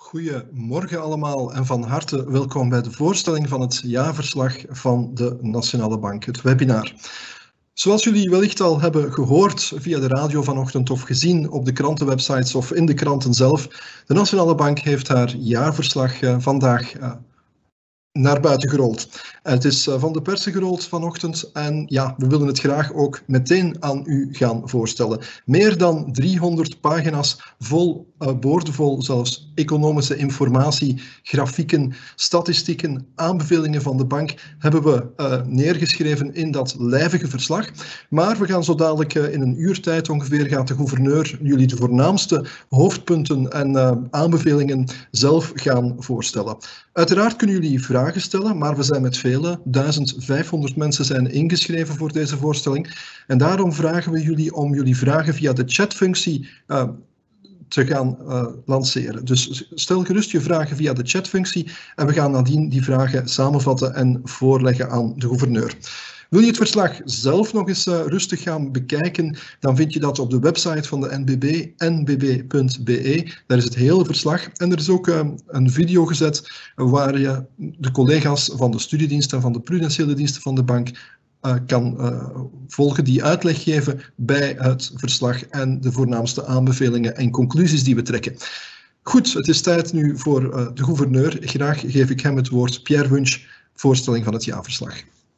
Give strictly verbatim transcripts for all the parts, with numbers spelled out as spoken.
Goedemorgen allemaal en van harte welkom bij de voorstelling van het jaarverslag van de Nationale Bank, het webinar. Zoals jullie wellicht al hebben gehoord via de radio vanochtend of gezien op de krantenwebsites of in de kranten zelf, de Nationale Bank heeft haar jaarverslag uh, vandaag uh, naar buiten gerold. En het is uh, van de persen gerold vanochtend en ja, we willen het graag ook meteen aan u gaan voorstellen. Meer dan driehonderd pagina's vol, uh, boordevol zelfs, economische informatie, grafieken, statistieken, aanbevelingen van de bank hebben we uh, neergeschreven in dat lijvige verslag. Maar we gaan zo dadelijk uh, in een uur tijd ongeveer gaat de gouverneur jullie de voornaamste hoofdpunten en uh, aanbevelingen zelf gaan voorstellen. Uiteraard kunnen jullie vragen stellen, maar we zijn met vele, duizend vijfhonderd mensen zijn ingeschreven voor deze voorstelling. En daarom vragen we jullie om jullie vragen via de chatfunctie uh, te gaan uh, lanceren. Dus stel gerust je vragen via de chatfunctie en we gaan nadien die vragen samenvatten en voorleggen aan de gouverneur. Wil je het verslag zelf nog eens uh, rustig gaan bekijken, dan vind je dat op de website van de N B B, n b b punt b e. Daar is het hele verslag en er is ook uh, een video gezet waar je de collega's van de studiedienst en van de prudentiële diensten van de bank uh, kan uh, volgen, die uitleg geven bij het verslag en de voornaamste aanbevelingen en conclusies die we trekken. Goed, het is tijd nu voor uh, de gouverneur. Graag geef ik hem het woord. Pierre Wunsch, voorstelling van het jaarverslag.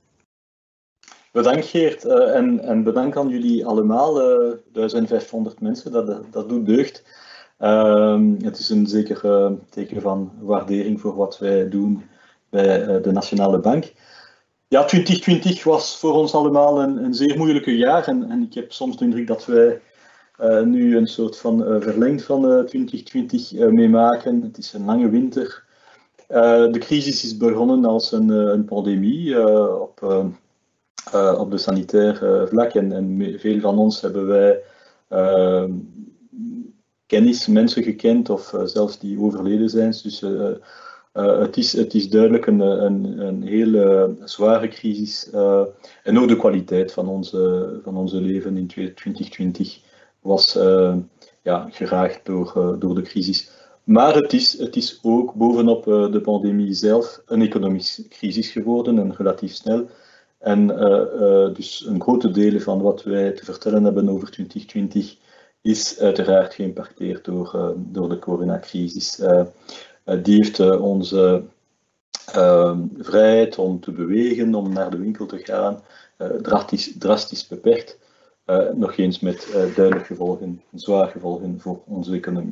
Bedankt Geert uh, en, en bedankt aan jullie allemaal, uh, duizend vijfhonderd mensen, dat, dat doet deugd. Uh, het is een zeker uh, teken van waardering voor wat wij doen bij uh, de Nationale Bank. Ja, twintig twintig was voor ons allemaal een, een zeer moeilijke jaar en, en ik heb soms de indruk dat wij uh, nu een soort van uh, verlengd van uh, twintig twintig uh, meemaken. Het is een lange winter. Uh, de crisis is begonnen als een, uh, een pandemie uh, op... Uh, Uh, op de sanitair uh, vlak en, en veel van ons hebben wij uh, kennis, mensen gekend of uh, zelfs die overleden zijn. Dus uh, uh, het, is, het is duidelijk een, een, een hele zware crisis uh, en ook de kwaliteit van onze, van onze leven in twintig twintig was uh, ja, geraakt door, uh, door de crisis. Maar het is, het is ook bovenop uh, de pandemie zelf een economische crisis geworden en relatief snel. En uh, uh, dus een grote deel van wat wij te vertellen hebben over twintig twintig is uiteraard geïmpacteerd door, uh, door de coronacrisis. Uh, uh, die heeft uh, onze uh, vrijheid om te bewegen, om naar de winkel te gaan, uh, drastisch, drastisch beperkt. Uh, nog eens met uh, duidelijke gevolgen, zware gevolgen voor onze economie.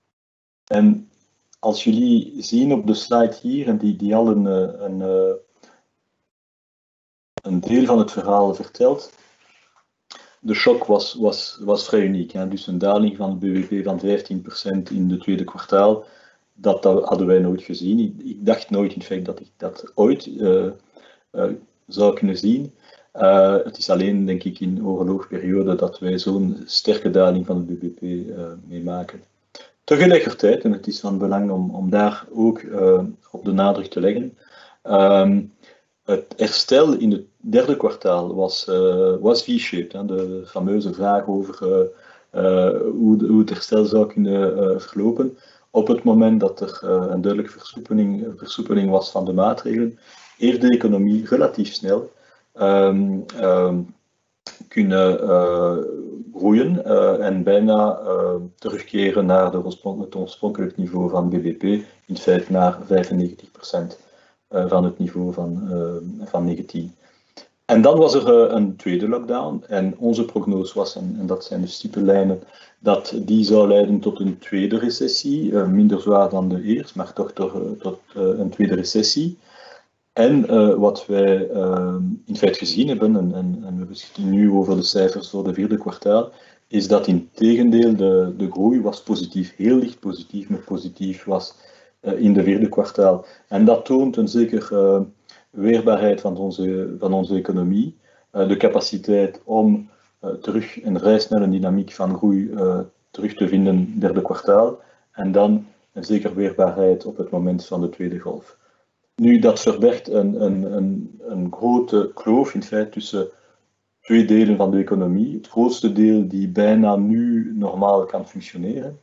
En als jullie zien op de slide hier, en die, die al een, een, een een deel van het verhaal vertelt. De shock was, was, was vrij uniek. Hè? Dus een daling van het B V P van vijftien procent in het tweede kwartaal, dat, dat hadden wij nooit gezien. Ik, ik dacht nooit in feite dat ik dat ooit uh, uh, zou kunnen zien. Uh, het is alleen, denk ik, in oorlogsperiode dat wij zo'n sterke daling van het B V P uh, meemaken. Tegelijkertijd, en het is van belang om, om daar ook uh, op de nadruk te leggen, um, het herstel in het derde kwartaal was, uh, was V-shaped. De fameuze vraag over uh, uh, hoe, de, hoe het herstel zou kunnen uh, verlopen. Op het moment dat er uh, een duidelijke versoepeling, versoepeling was van de maatregelen, heeft de economie relatief snel um, um, kunnen uh, groeien uh, en bijna uh, terugkeren naar de oorsprong, het oorspronkelijk niveau van B V P, in feite naar vijfennegentig procent. Van het niveau van, uh, van negentien. En dan was er uh, een tweede lockdown en onze prognose was, en, en dat zijn de stippellijnen, dat die zou leiden tot een tweede recessie, uh, minder zwaar dan de eerste, maar toch tot, uh, tot uh, een tweede recessie. En uh, wat wij uh, in feite gezien hebben, en, en, en we beschikken nu over de cijfers voor de vierde kwartaal, is dat in tegendeel de, de groei was positief, heel licht positief, maar positief was in de vierde kwartaal. En dat toont een zeker uh, weerbaarheid van onze, van onze economie, uh, de capaciteit om uh, terug een vrij snelle dynamiek van groei uh, terug te vinden in het derde kwartaal, en dan een zeker weerbaarheid op het moment van de tweede golf. Nu, dat verbergt een, een, een, een grote kloof in feite tussen twee delen van de economie. Het grootste deel die bijna nu normaal kan functioneren,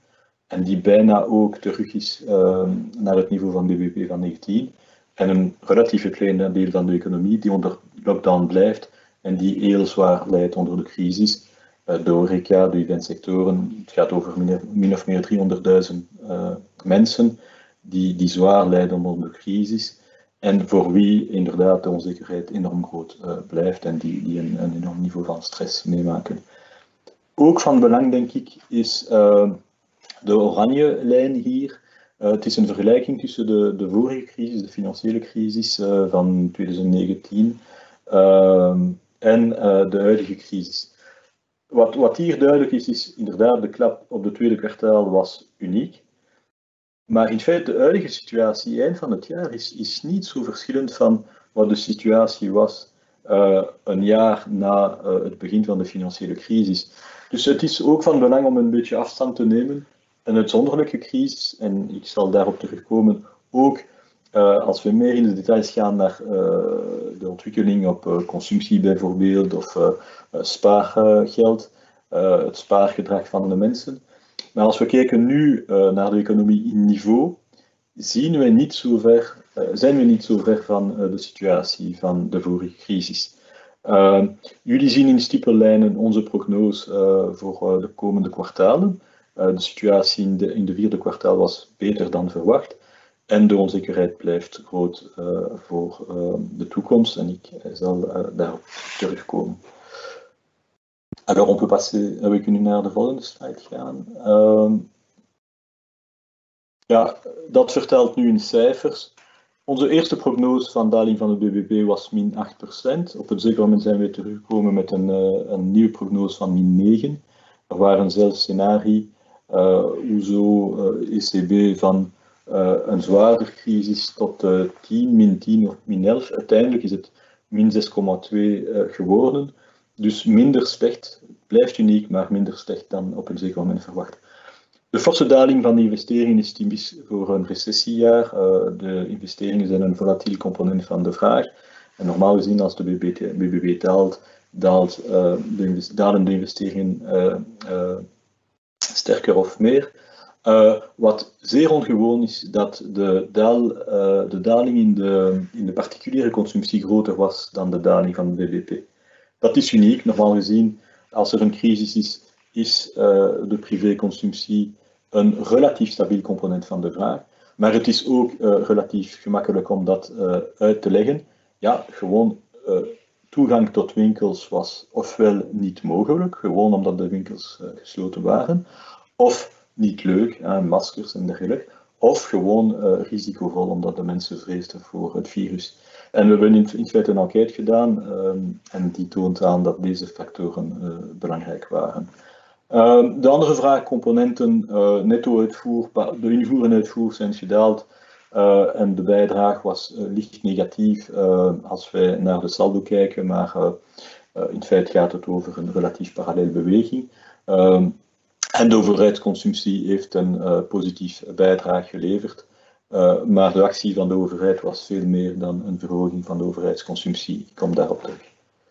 en die bijna ook terug is uh, naar het niveau van B B P van negentien. En een relatief klein deel van de economie die onder lockdown blijft en die heel zwaar lijdt onder de crisis. Uh, de horeca, de eventsectoren, het gaat over min, min of meer driehonderdduizend uh, mensen die, die zwaar lijden onder de crisis. En voor wie inderdaad de onzekerheid enorm groot uh, blijft en die, die een, een enorm niveau van stress meemaken. Ook van belang, denk ik, is uh, de oranje lijn hier. Uh, het is een vergelijking tussen de, de vorige crisis, de financiële crisis uh, van twintig negentien, uh, en uh, de huidige crisis. Wat, wat hier duidelijk is, is inderdaad de klap op het tweede kwartaal was uniek. Maar in feite, de huidige situatie eind van het jaar is, is niet zo verschillend van wat de situatie was uh, een jaar na uh, het begin van de financiële crisis. Dus het is ook van belang om een beetje afstand te nemen. Een uitzonderlijke crisis, en ik zal daarop terugkomen, ook uh, als we meer in de details gaan naar uh, de ontwikkeling op uh, consumptie bijvoorbeeld, of uh, uh, spaargeld, uh, het spaargedrag van de mensen. Maar als we kijken nu uh, naar de economie in niveau, zien we niet zo ver, uh, zijn we niet zo ver van uh, de situatie van de vorige crisis. Uh, jullie zien in stippellijnen onze prognose uh, voor uh, de komende kwartalen. Uh, de situatie in de, in de vierde kwartaal was beter dan verwacht. En de onzekerheid blijft groot uh, voor uh, de toekomst. En ik zal uh, daarop terugkomen. Alors, on peut passer, we kunnen naar de volgende slide gaan. Uh, ja, dat vertelt nu in cijfers. Onze eerste prognose van daling van de B B P was min acht procent. Op een zeker moment zijn we teruggekomen met een, uh, een nieuwe prognose van min negen. Er waren zelfs scenario's uh, hoe zo uh, E C B van uh, een zwaardere crisis tot uh, tien, min tien of min elf. Uiteindelijk is het min zes komma twee uh, geworden. Dus minder slecht, blijft uniek, maar minder slecht dan op een zeker moment verwacht. De forse daling van de investeringen is typisch voor een recessiejaar. Uh, de investeringen zijn een volatiel component van de vraag. En normaal gezien, als de B B P daalt, daalt, uh, de, dalen de investeringen uh, uh, sterker of meer. Uh, wat zeer ongewoon is, dat de, daal, uh, de daling in de, in de particuliere consumptie groter was dan de daling van de B B P. Dat is uniek. Normaal gezien, als er een crisis is, is uh, de privéconsumptie een relatief stabiel component van de vraag. Maar het is ook uh, relatief gemakkelijk om dat uh, uit te leggen. Ja, gewoon uh, toegang tot winkels was ofwel niet mogelijk, gewoon omdat de winkels uh, gesloten waren, of niet leuk, uh, maskers en dergelijke, of gewoon uh, risicovol omdat de mensen vreesden voor het virus. En we hebben in, in feite een enquête gedaan um, en die toont aan dat deze factoren uh, belangrijk waren. Uh, de andere vraagcomponenten, uh, netto-uitvoer, de invoer en uitvoer zijn gedaald uh, en de bijdrage was uh, licht negatief uh, als wij naar de saldo kijken, maar uh, uh, in feite gaat het over een relatief parallel beweging. Uh, en de overheidsconsumptie heeft een uh, positief bijdrage geleverd. Uh, maar de actie van de overheid was veel meer dan een verhoging van de overheidsconsumptie. Ik kom daarop terug.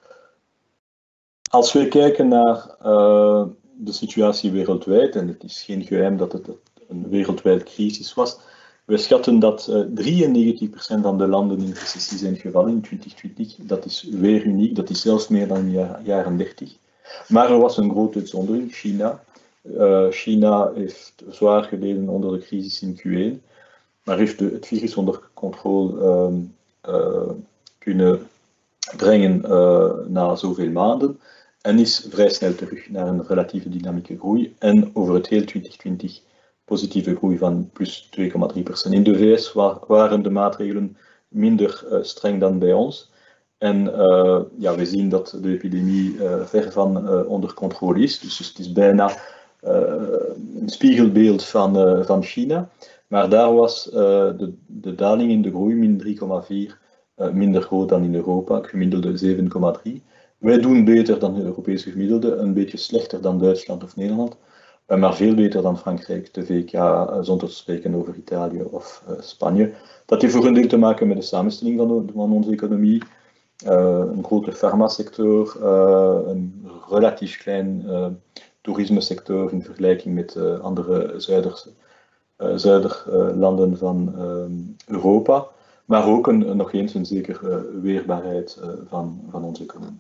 Als we kijken naar uh, de situatie wereldwijd, en het is geen geheim dat het een wereldwijde crisis was, we schatten dat uh, drieënnegentig procent van de landen in recessie zijn gevallen in twintig twintig. Dat is weer uniek, dat is zelfs meer dan in de jaren dertig. Maar er was een grote uitzondering, China. Uh, China heeft zwaar geleden onder de crisis in Q één. Maar heeft de, het virus onder controle uh, uh, kunnen brengen uh, na zoveel maanden en is vrij snel terug naar een relatieve dynamieke groei en over het heel twintig twintig positieve groei van plus twee komma drie procent. In de V S wa waren de maatregelen minder uh, streng dan bij ons en uh, ja, we zien dat de epidemie uh, ver van uh, onder controle is, dus het is bijna uh, een spiegelbeeld van, uh, van China. Maar daar was uh, de, de daling in de groei, min drie komma vier, uh, minder groot dan in Europa, het gemiddelde zeven komma drie. Wij doen beter dan het Europese gemiddelde, een beetje slechter dan Duitsland of Nederland, uh, maar veel beter dan Frankrijk, de V K, uh, zonder te spreken over Italië of uh, Spanje. Dat heeft voor een deel te maken met de samenstelling van, de, van onze economie. Uh, een grote farmasector, uh, een relatief klein uh, toerismesector in vergelijking met uh, andere zuiderse, uh, zuiderlanden uh, van uh, Europa, maar ook een, nog eens een zekere uh, weerbaarheid uh, van, van onze economie.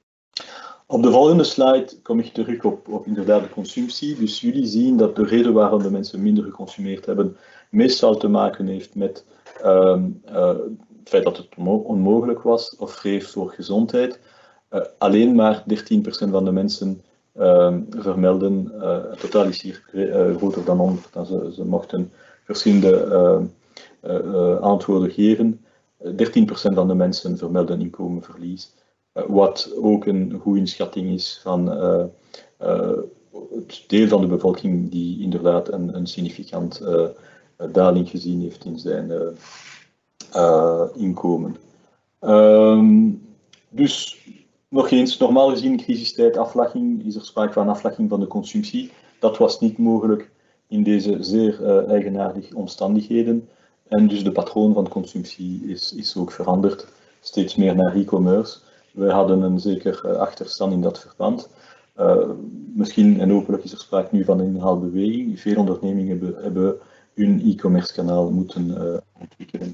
Op de volgende slide kom ik terug op, op inderdaad de consumptie. Dus jullie zien dat de reden waarom de mensen minder geconsumeerd hebben, meestal te maken heeft met uh, uh, het feit dat het onmogelijk was of vrees voor gezondheid. Uh, alleen maar dertien procent van de mensen uh, vermelden, uh, het totaal is hier uh, groter dan honderd, dan ze, ze mochten verschillende uh, uh, uh, antwoorden geven. dertien procent van de mensen vermelden inkomenverlies. Uh, wat ook een goede inschatting is van uh, uh, het deel van de bevolking die inderdaad een, een significant uh, daling gezien heeft in zijn uh, uh, inkomen. Um, dus nog eens, normaal gezien crisistijd aflaching, is er sprake van aflaching van de consumptie. Dat was niet mogelijk in deze zeer uh, eigenaardige omstandigheden. En dus de patroon van consumptie is, is ook veranderd, steeds meer naar e-commerce. Wij hadden een zeker uh, achterstand in dat verband. Uh, misschien en hopelijk is er sprake nu van een inhaalbeweging. Veel ondernemingen hebben, hebben hun e-commerce kanaal moeten uh, ontwikkelen.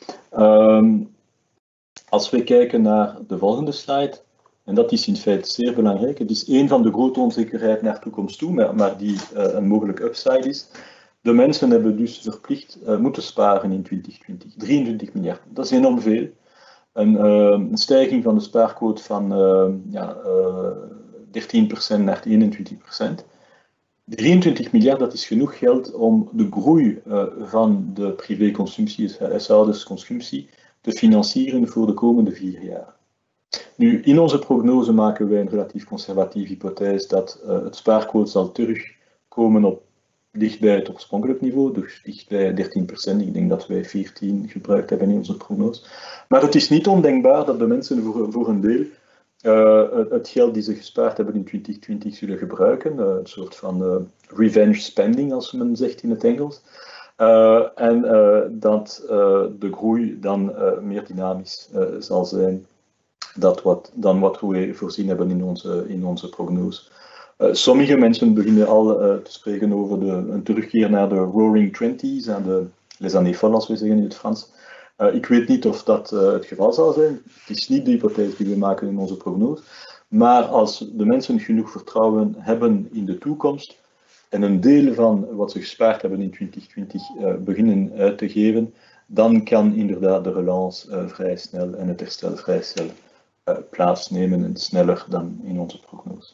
Um, als we kijken naar de volgende slide, en dat is in feite zeer belangrijk, het is een van de grote onzekerheden naar de toekomst toe, maar, maar die uh, een mogelijke upside is. De mensen hebben dus verplicht uh, moeten sparen in twintig twintig, drieëntwintig miljard, dat is enorm veel. Een, uh, een stijging van de spaarquote van uh, ja, uh, dertien procent naar eenentwintig procent. drieëntwintig miljard, dat is genoeg geld om de groei uh, van de privéconsumptie, dus huishoudersconsumptie, te financieren voor de komende vier jaar. Nu, in onze prognose maken wij een relatief conservatieve hypothese dat uh, het spaarquote zal terugkomen op dicht bij het oorspronkelijk niveau, dus dicht bij dertien procent. Ik denk dat wij veertien gebruikt hebben in onze prognose. Maar het is niet ondenkbaar dat de mensen voor, voor een deel uh, het geld die ze gespaard hebben in twintig twintig zullen gebruiken. Uh, een soort van uh, revenge spending, als men zegt in het Engels. Uh, en uh, dat uh, de groei dan uh, meer dynamisch uh, zal zijn dat wat, dan wat we voorzien hebben in onze, in onze prognose. Uh, sommige mensen beginnen al uh, te spreken over de, een terugkeer naar de Roaring Twenties, en de les années folles, als we zeggen in het Frans. Uh, ik weet niet of dat uh, het geval zal zijn. Het is niet de hypothese die we maken in onze prognose. Maar als de mensen genoeg vertrouwen hebben in de toekomst en een deel van wat ze gespaard hebben in twintig twintig uh, beginnen uit te geven, dan kan inderdaad de relance uh, vrij snel en het herstel vrij snel uh, plaatsnemen en sneller dan in onze prognose.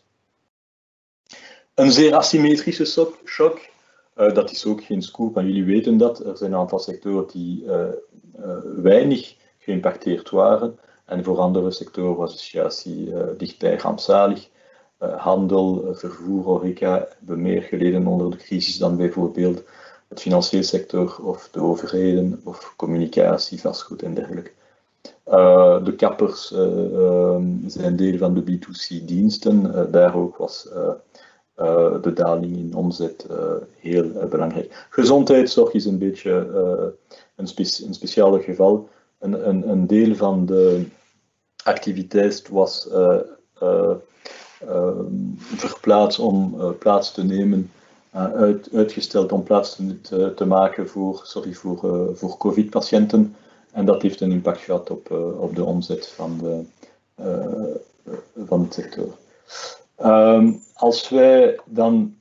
Een zeer asymmetrische shock, uh, dat is ook geen scoop, maar jullie weten dat. Er zijn een aantal sectoren die uh, uh, weinig geïmpacteerd waren en voor andere sectoren was de situatie uh, dichtbij rampzalig. Uh, handel, uh, vervoer, horeca hebben meer geleden onder de crisis dan bijvoorbeeld het financiële sector of de overheden of communicatie, vastgoed en dergelijke. Uh, de kappers uh, uh, zijn deel van de B twee C diensten, uh, daar ook was uh, uh, de daling in omzet uh, heel uh, belangrijk. Gezondheidszorg is een beetje uh, een, spe een speciaal geval. Een, een, een deel van de activiteit was uh, uh, uh, verplaatst om uh, plaats te nemen, uh, uit, uitgesteld om plaats te, te, te maken voor, sorry, voor, uh, voor COVID-patiënten. En dat heeft een impact gehad op, uh, op de omzet van, de, uh, van het sector. Um, als wij dan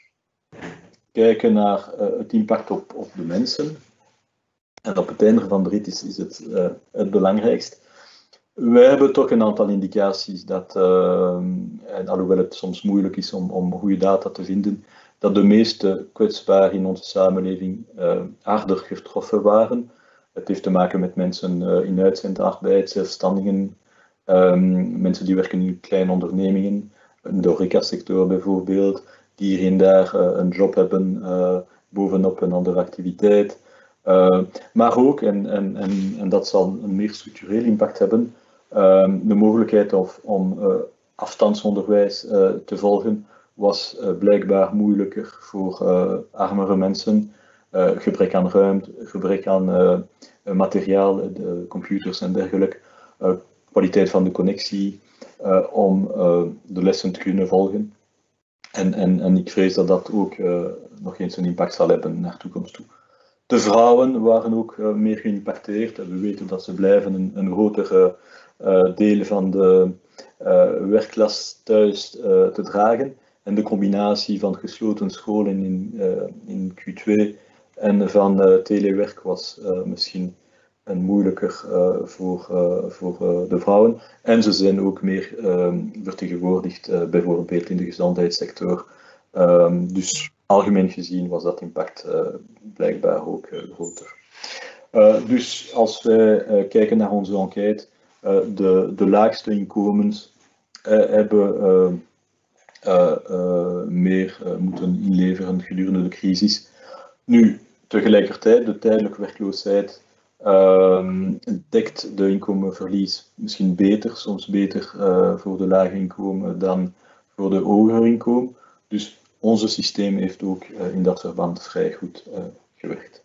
kijken naar uh, het impact op, op de mensen, en op het einde van de rit is, is het uh, het belangrijkst. Wij hebben toch een aantal indicaties dat, uh, en alhoewel het soms moeilijk is om, om goede data te vinden, dat de meeste kwetsbaren in onze samenleving uh, harder getroffen waren. Het heeft te maken met mensen uh, in uitzendarbeid, zelfstandigen, um, mensen die werken in kleine ondernemingen, in de horecasector bijvoorbeeld, die hier en daar uh, een job hebben uh, bovenop een andere activiteit. Uh, maar ook, en, en, en, en dat zal een meer structureel impact hebben, uh, de mogelijkheid of, om uh, afstandsonderwijs uh, te volgen was uh, blijkbaar moeilijker voor uh, armere mensen. Uh, gebrek aan ruimte, gebrek aan uh, materiaal, de computers en dergelijke, uh, kwaliteit van de connectie, uh, om uh, de lessen te kunnen volgen. En, en, en ik vrees dat dat ook uh, nog eens een impact zal hebben naar de toekomst toe. De vrouwen waren ook uh, meer geïmpacteerd. We weten dat ze blijven een, een groter uh, deel van de uh, werkklas thuis uh, te dragen. En de combinatie van gesloten scholen in, uh, in Q twee en van uh, telewerk was uh, misschien een moeilijker uh, voor, uh, voor uh, de vrouwen. En ze zijn ook meer uh, vertegenwoordigd, uh, bijvoorbeeld in de gezondheidssector. Um, dus algemeen gezien was dat impact uh, blijkbaar ook uh, groter. Uh, dus als wij uh, kijken naar onze enquête, uh, de, de laagste inkomens uh, hebben uh, uh, uh, meer uh, moeten inleveren gedurende de crisis. Nu, tegelijkertijd, de tijdelijke werkloosheid uh, dekt de inkomenverlies misschien beter, soms beter uh, voor de lage inkomen dan voor de hogere inkomen. Dus onze systeem heeft ook uh, in dat verband vrij goed uh, gewerkt.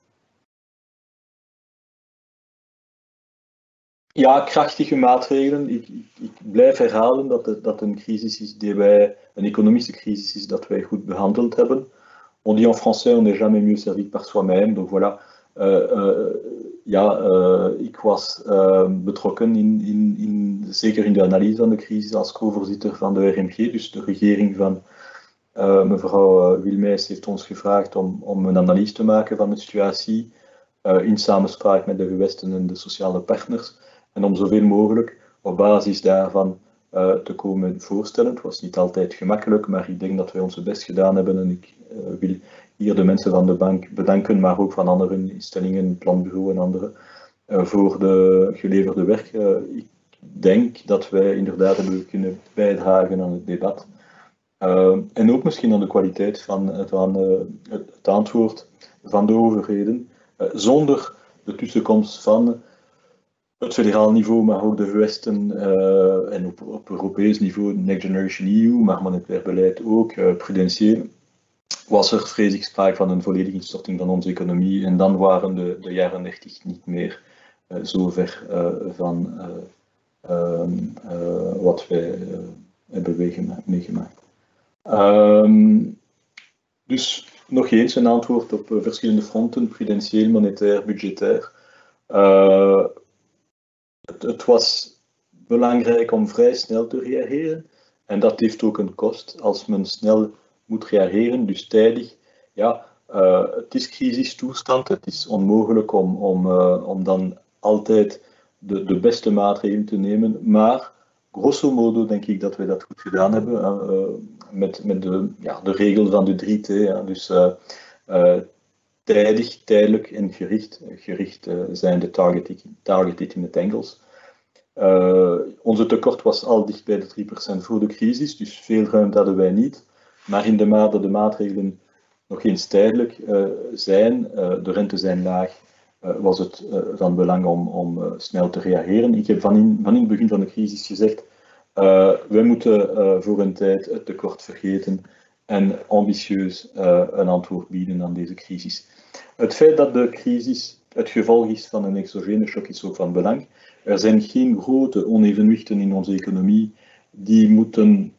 Ja, krachtige maatregelen. Ik, ik, ik blijf herhalen dat het dat een crisis is die wij, een economische crisis is dat wij goed behandeld hebben. On dit en français, on n'est jamais mieux servi par soi-même. Donc voilà. Uh, uh, ja, uh, ik was uh, betrokken in, in, in, zeker in de analyse van de crisis als co-voorzitter van de R M G, dus de regering van uh, mevrouw Wilmijs heeft ons gevraagd om, om een analyse te maken van de situatie uh, in samenspraak met de gewesten en de sociale partners en om zoveel mogelijk op basis daarvan uh, te komen voorstellen. Het was niet altijd gemakkelijk, maar ik denk dat wij onze best gedaan hebben en ik uh, wil hier de mensen van de bank bedanken, maar ook van andere instellingen, planbureau en andere, uh, voor de geleverde werk. Uh, ik denk dat wij inderdaad hebben kunnen bijdragen aan het debat. Uh, en ook misschien aan de kwaliteit van, van uh, het antwoord van de overheden, uh, zonder de tussenkomst van het federaal niveau, maar ook de gewesten uh, en op, op Europees niveau, Next Generation E U, maar monetair beleid ook, uh, prudentieel, was er vrees ik sprake van een volledige instorting van onze economie en dan waren de, de jaren dertig niet meer uh, zo ver uh, van uh, uh, uh, wat wij uh, hebben meegemaakt. Um, dus nog eens een antwoord op uh, verschillende fronten, prudentieel, monetair, budgetair. Uh, het, het was belangrijk om vrij snel te reageren en dat heeft ook een kost als men snel moet reageren, dus tijdig. Ja, uh, het is crisistoestand, het is onmogelijk om, om, uh, om dan altijd de, de beste maatregelen te nemen, maar grosso modo denk ik dat wij dat goed gedaan hebben, uh, met, met de, ja, de regel van de drie T, ja, dus uh, uh, tijdig, tijdelijk en gericht. Gericht uh, zijn de targeted, targeted in het Engels. Uh, onze tekort was al dicht bij de drie procent voor de crisis, dus veel ruimte hadden wij niet. Maar in de mate de maatregelen nog eens tijdelijk uh, zijn, uh, de rente zijn laag, uh, was het uh, van belang om, om uh, snel te reageren. Ik heb van in, van in het begin van de crisis gezegd, uh, wij moeten uh, voor een tijd het tekort vergeten en ambitieus uh, een antwoord bieden aan deze crisis. Het feit dat de crisis het gevolg is van een exogene shock is ook van belang. Er zijn geen grote onevenwichten in onze economie die moeten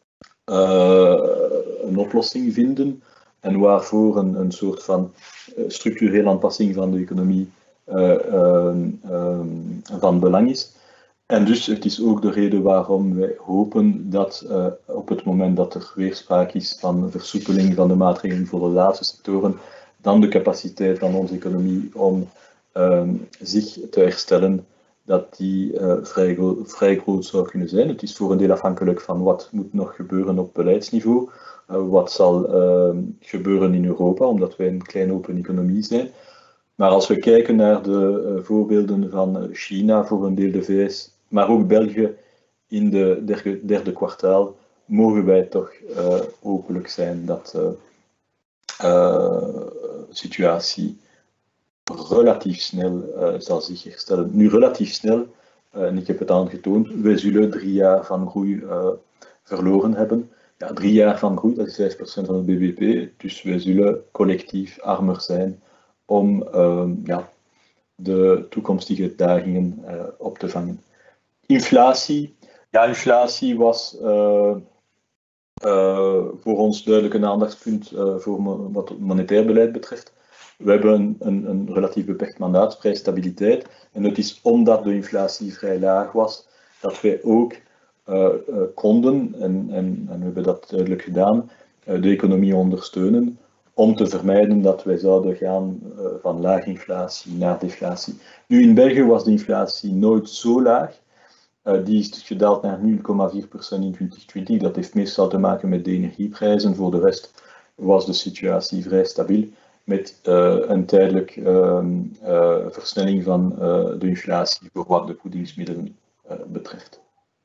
uh, een oplossing vinden en waarvoor een, een soort van structurele aanpassing van de economie uh, uh, uh, van belang is. En dus het is ook de reden waarom wij hopen dat uh, op het moment dat er weer sprake is van versoepeling van de maatregelen voor de laatste sectoren, dan de capaciteit van onze economie om uh, zich te herstellen, dat die uh, vrij, vrij groot zou kunnen zijn. Het is voor een deel afhankelijk van wat moet nog gebeuren op beleidsniveau, uh, wat zal uh, gebeuren in Europa, omdat wij een kleine open economie zijn. Maar als we kijken naar de uh, voorbeelden van China, voor een deel de V S, maar ook België in de derde, derde kwartaal, mogen wij toch uh, hopelijk zijn dat de uh, uh, situatie relatief snel uh, zal zich herstellen. Nu relatief snel, uh, en ik heb het aangetoond, wij zullen drie jaar van groei uh, verloren hebben. Ja, drie jaar van groei, dat is vijf procent van het B B P, dus wij zullen collectief armer zijn om uh, ja, de toekomstige uitdagingen uh, op te vangen. Inflatie, ja, inflatie was uh, uh, voor ons duidelijk een aandachtspunt uh, voor mo wat het monetair beleid betreft. We hebben een, een, een relatief beperkt mandaat, prijsstabiliteit. En het is omdat de inflatie vrij laag was, dat wij ook uh, uh, konden, en, en, en we hebben dat duidelijk gedaan, uh, de economie ondersteunen, om te vermijden dat wij zouden gaan uh, van lage inflatie naar deflatie. Nu, in België was de inflatie nooit zo laag. Uh, die is dus gedaald naar nul komma vier procent in twintig twintig. Dat heeft meestal te maken met de energieprijzen. Voor de rest was de situatie vrij stabiel, met uh, een tijdelijke uh, uh, versnelling van uh, de inflatie voor wat de voedingsmiddelen uh, betreft.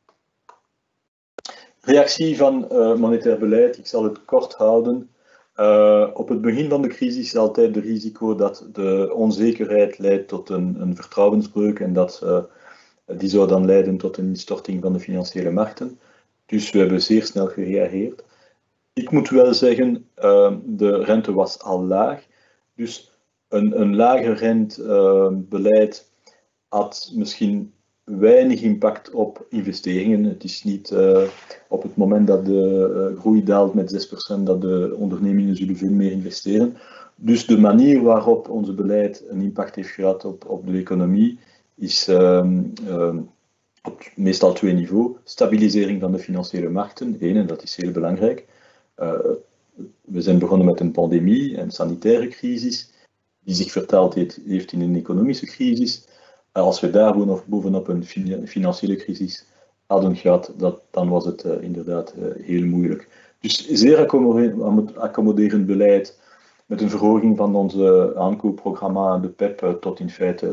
Reactie van uh, monetair beleid, ik zal het kort houden. Uh, op het begin van de crisis is altijd het risico dat de onzekerheid leidt tot een, een vertrouwensbreuk en dat uh, die zou dan leiden tot een instorting van de financiële markten. Dus we hebben zeer snel gereageerd. Ik moet wel zeggen, uh, de rente was al laag, dus een, een lager rentebeleid uh, had misschien weinig impact op investeringen. Het is niet uh, op het moment dat de uh, groei daalt met zes procent dat de ondernemingen zullen veel meer investeren. Dus de manier waarop ons beleid een impact heeft gehad op, op de economie is uh, uh, op meestal twee niveaus. Stabilisering van de financiële markten, één, en dat is heel belangrijk. Uh, we zijn begonnen met een pandemie, een sanitaire crisis, die zich vertaald heeft, heeft in een economische crisis. Als we daar bovenop een financiële crisis hadden gehad, dat, dan was het uh, inderdaad uh, heel moeilijk. Dus zeer accommoderend beleid met een verhoging van onze aankoopprogramma, de P E P, tot in feite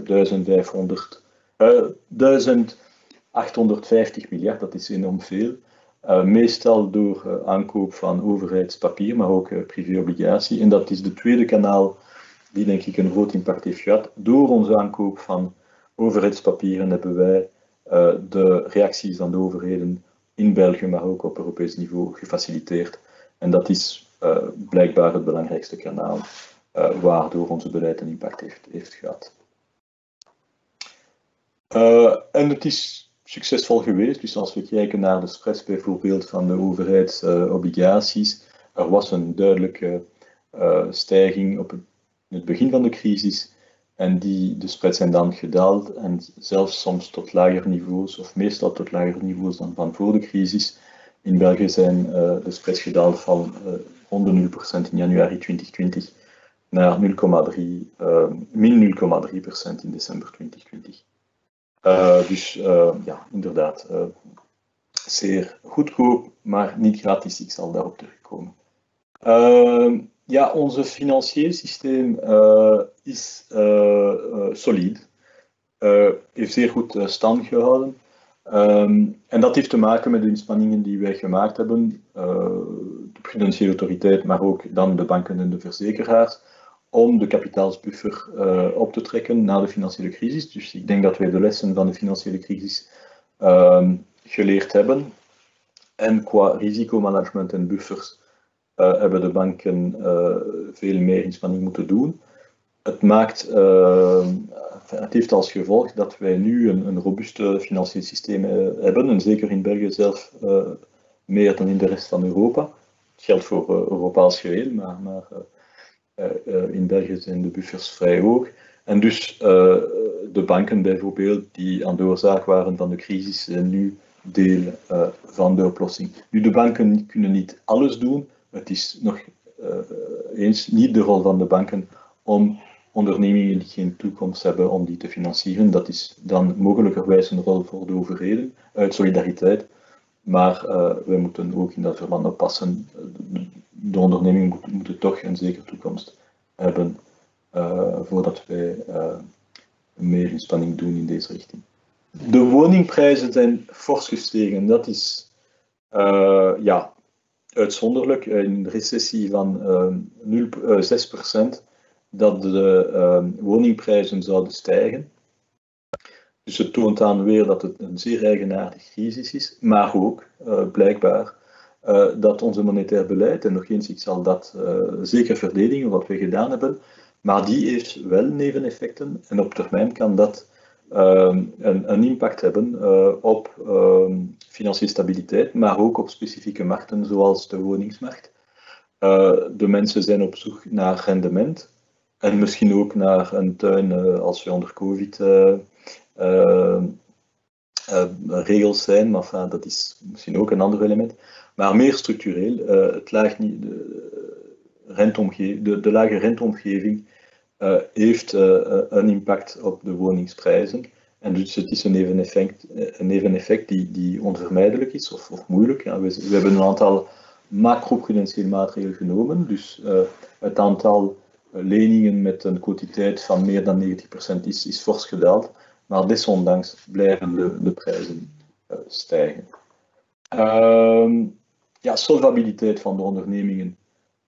duizend achthonderdvijftig miljard, dat is enorm veel. Uh, meestal door uh, aankoop van overheidspapier, maar ook uh, privéobligatie. En dat is de tweede kanaal die denk ik een groot impact heeft gehad. Door onze aankoop van overheidspapieren hebben wij uh, de reacties van de overheden in België, maar ook op Europees niveau gefaciliteerd. En dat is uh, blijkbaar het belangrijkste kanaal uh, waardoor onze beleid een impact heeft, heeft gehad. Uh, en het is succesvol geweest, dus als we kijken naar de spreads bijvoorbeeld van de overheidsobligaties, uh, er was een duidelijke uh, stijging op het, in het begin van de crisis. En die, de spreads zijn dan gedaald en zelfs soms tot lager niveaus, of meestal tot lager niveaus dan van voor de crisis. In België zijn uh, de spreads gedaald van uh, rond de nul procent in januari twintig twintig naar nul komma drie, uh, min nul komma drie procent in december twintig twintig. Uh, dus uh, ja, inderdaad, uh, zeer goedkoop, maar niet gratis. Ik zal daarop terugkomen. Uh, Ja, ons financieel systeem uh, is uh, uh, solide, uh, heeft zeer goed uh, stand gehouden. Um, en dat heeft te maken met de inspanningen die wij gemaakt hebben, uh, de prudentiële autoriteit, maar ook dan de banken en de verzekeraars, om de kapitaalsbuffer uh, op te trekken na de financiële crisis. Dus ik denk dat wij de lessen van de financiële crisis uh, geleerd hebben. En qua risicomanagement en buffers Uh, hebben de banken uh, veel meer inspanning moeten doen. Het, maakt, uh, het heeft als gevolg dat wij nu een, een robuuste financieel systeem uh, hebben, en zeker in België zelf uh, meer dan in de rest van Europa. Het geldt voor uh, Europa als geheel, maar, maar uh, uh, in België zijn de buffers vrij hoog. En dus uh, de banken bijvoorbeeld, die aan de oorzaak waren van de crisis, zijn nu deel uh, van de oplossing. Nu, de banken kunnen niet alles doen. Het is nog uh, eens niet de rol van de banken om ondernemingen die geen toekomst hebben, om die te financieren. Dat is dan mogelijkerwijs een rol voor de overheden, uit solidariteit. Maar uh, wij moeten ook in dat verband oppassen. De ondernemingen moeten, moeten toch een zekere toekomst hebben, uh, voordat wij uh, meer inspanning doen in deze richting. De woningprijzen zijn fors gestegen. Dat is, uh, ja... uitzonderlijk, in de recessie van uh, zes procent, dat de uh, woningprijzen zouden stijgen. Dus het toont aan weer dat het een zeer eigenaardige crisis is, maar ook uh, blijkbaar uh, dat onze monetair beleid, en nog eens, ik zal dat uh, zeker verdedigen wat we gedaan hebben, maar die heeft wel neveneffecten en op termijn kan dat uh, een, een impact hebben uh, op uh, financiële stabiliteit, maar ook op specifieke markten zoals de woningsmarkt. Uh, de mensen zijn op zoek naar rendement en misschien ook naar een tuin uh, als we onder COVID uh, uh, uh, regels zijn, maar enfin, dat is misschien ook een ander element. Maar meer structureel, uh, het laag niet, de, renteomge- de, de lage renteomgeving uh, heeft uh, een impact op de woningsprijzen. En dus het is een neveneffect, een neveneffect die, die onvermijdelijk is of, of moeilijk. Ja, we, we hebben een aantal macro-prudentiële maatregelen genomen, dus uh, het aantal leningen met een quotiteit van meer dan negentig procent is, is fors gedaald, maar desondanks blijven de, de prijzen uh, stijgen. Uh, ja, solvabiliteit van de ondernemingen.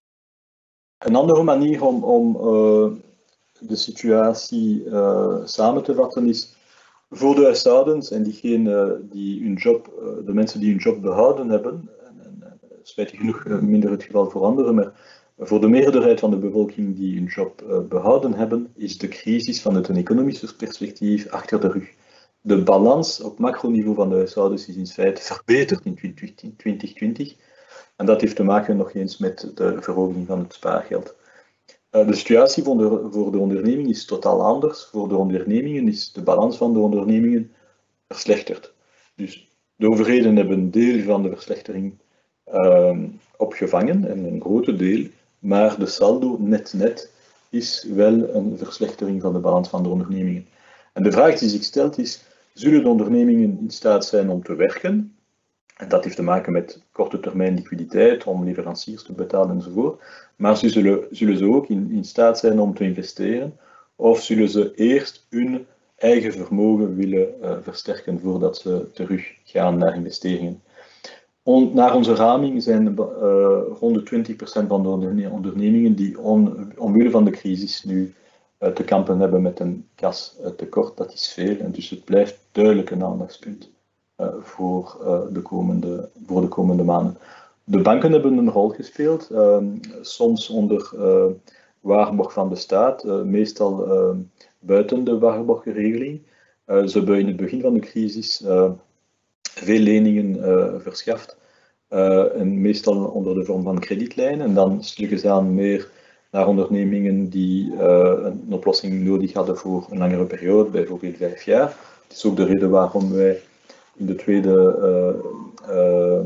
Een andere manier om, om uh, de situatie uh, samen te vatten is voor de huishoudens en diegenen die hun job, uh, de mensen die hun job behouden hebben, en, en, spijtig genoeg uh, minder het geval voor anderen, maar voor de meerderheid van de bevolking die hun job uh, behouden hebben, is de crisis vanuit een economisch perspectief achter de rug. De balans op macroniveau van de huishoudens is in feite verbeterd in twintig twintig. En dat heeft te maken nog eens met de verhoging van het spaargeld. Uh, de situatie voor de, voor de onderneming is totaal anders. Voor de ondernemingen is de balans van de ondernemingen verslechterd. Dus de overheden hebben een deel van de verslechtering uh, opgevangen, en een grote deel, maar de saldo net-net is wel een verslechtering van de balans van de ondernemingen. En de vraag die zich stelt is, zullen de ondernemingen in staat zijn om te werken? En dat heeft te maken met korte termijn liquiditeit, om leveranciers te betalen enzovoort. Maar ze zullen, zullen ze ook in, in staat zijn om te investeren, of zullen ze eerst hun eigen vermogen willen uh, versterken voordat ze terug gaan naar investeringen. On, naar onze raming zijn uh, rond de twintig procent van de ondernemingen die on, omwille van de crisis nu uh, te kampen hebben met een kastekort. Dat is veel en dus het blijft duidelijk een aandachtspunt. Uh, voor, uh, de komende, voor de komende maanden. De banken hebben een rol gespeeld, uh, soms onder uh, waarborg van de staat, uh, meestal uh, buiten de waarborgregeling. Uh, ze hebben in het begin van de crisis uh, veel leningen uh, verschaft, uh, en meestal onder de vorm van kredietlijnen. En dan sturen ze aan meer naar ondernemingen die uh, een oplossing nodig hadden voor een langere periode, bijvoorbeeld vijf jaar. Het is ook de reden waarom wij in de tweede uh, uh,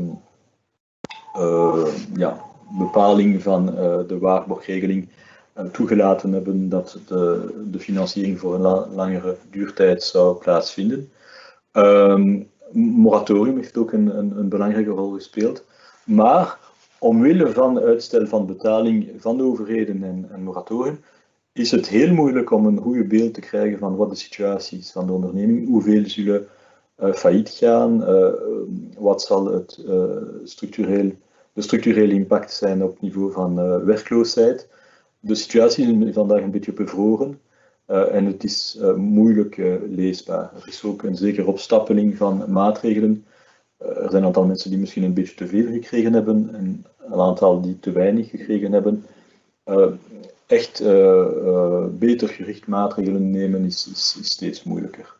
uh, ja, bepaling van uh, de waarborgregeling uh, toegelaten hebben dat de, de financiering voor een la langere duurtijd zou plaatsvinden. Um, moratorium heeft ook een, een, een belangrijke rol gespeeld, maar omwille van uitstel van betaling van de overheden en, en moratorium is het heel moeilijk om een goede beeld te krijgen van wat de situatie is van de onderneming, hoeveel zullen Uh, failliet gaan, uh, wat zal het, uh, structureel, de structurele impact zijn op niveau van uh, werkloosheid. De situatie is vandaag een beetje bevroren uh, en het is uh, moeilijk uh, leesbaar. Er is ook een zekere opstappeling van maatregelen. Uh, er zijn een aantal mensen die misschien een beetje te veel gekregen hebben en een aantal die te weinig gekregen hebben. Uh, echt uh, uh, beter gericht maatregelen nemen is, is, is steeds moeilijker.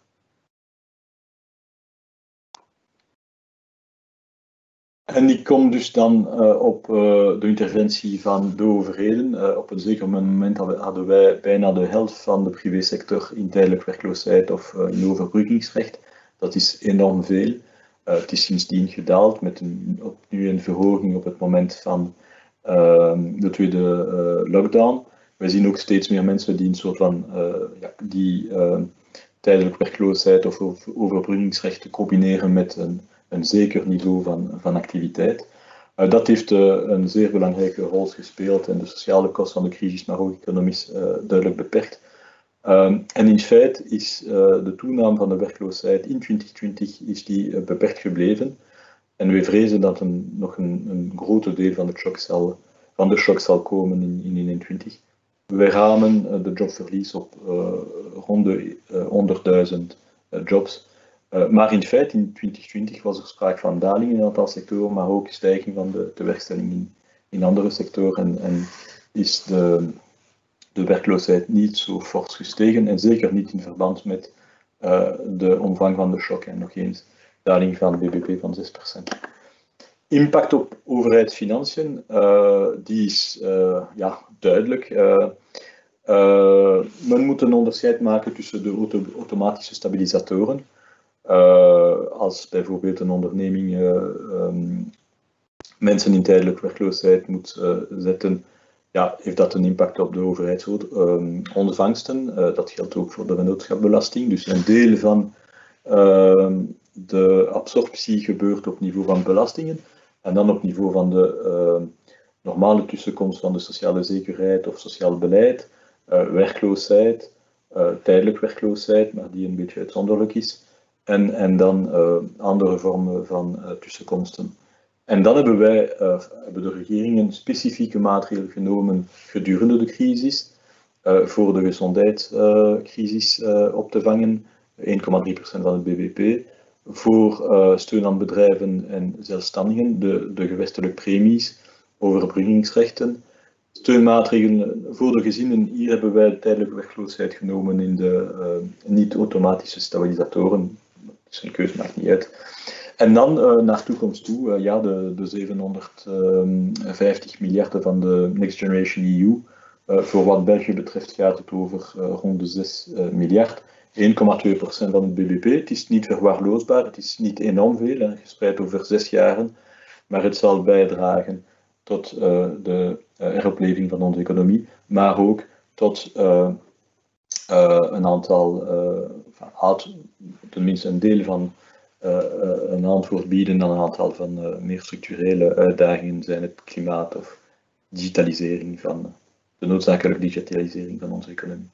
En die komt dus dan uh, op uh, de interventie van de overheden. Uh, op een zeker moment hadden wij bijna de helft van de privésector in tijdelijk werkloosheid of uh, in overbruggingsrecht. Dat is enorm veel. Uh, het is sindsdien gedaald met een, opnieuw een verhoging op het moment van uh, de tweede uh, lockdown. Wij zien ook steeds meer mensen die een soort van uh, ja, die uh, tijdelijk werkloosheid of overbruggingsrechten combineren met een een zeker niveau van, van activiteit. Uh, dat heeft uh, een zeer belangrijke rol gespeeld en de sociale kost van de crisis, maar ook economisch uh, duidelijk beperkt. Um, en in feite is uh, de toename van de werkloosheid in twintig twintig is die, uh, beperkt gebleven. En we vrezen dat een, nog een, een groot deel van de shock zal, van de shock zal komen in, in eenentwintig. We ramen uh, de jobverlies op uh, rond de uh, honderdduizend uh, jobs. Uh, maar in feite, in twintig twintig was er sprake van daling in een aantal sectoren, maar ook stijging van de tewerkstelling in, in andere sectoren. En, en is de, de werkloosheid niet zo fors gestegen, en zeker niet in verband met uh, de omvang van de shock. En nog eens, daling van B B P van zes procent. Impact op overheidsfinanciën, uh, die is uh, ja, duidelijk. Uh, uh, men moet een onderscheid maken tussen de auto automatische stabilisatoren. Uh, als bijvoorbeeld een onderneming uh, um, mensen in tijdelijk werkloosheid moet uh, zetten, ja, heeft dat een impact op de overheidsontvangsten. Um, uh, dat geldt ook voor de vennootschapsbelasting. Dus een deel van uh, de absorptie gebeurt op niveau van belastingen en dan op niveau van de uh, normale tussenkomst van de sociale zekerheid of sociaal beleid, uh, werkloosheid, uh, tijdelijk werkloosheid, maar die een beetje uitzonderlijk is. En, en dan uh, andere vormen van uh, tussenkomsten. En dan hebben wij, uh, hebben de regeringen specifieke maatregelen genomen gedurende de crisis, uh, voor de gezondheidscrisis uh, op te vangen, één komma drie procent van het B B P, voor uh, steun aan bedrijven en zelfstandigen, de, de gewestelijke premies, overbruggingsrechten, steunmaatregelen voor de gezinnen. Hier hebben wij tijdelijke werkloosheid genomen in de uh, niet-automatische stabilisatoren. Dus een keuze maakt niet uit. En dan uh, naar toekomst toe, uh, ja, de, de zevenhonderdvijftig miljard van de Next Generation E U. Uh, voor wat België betreft gaat het over uh, rond de zes uh, miljard. één komma twee procent van het B B P. Het is niet verwaarloosbaar, het is niet enorm veel, hè, gespreid over zes jaren. Maar het zal bijdragen tot uh, de uh, heropleving van onze economie, maar ook tot uh, uh, een aantal, uh, tenminste een deel van uh, een antwoord bieden aan een aantal van uh, meer structurele uitdagingen, zijn het klimaat of digitalisering van, de noodzakelijke digitalisering van onze economie.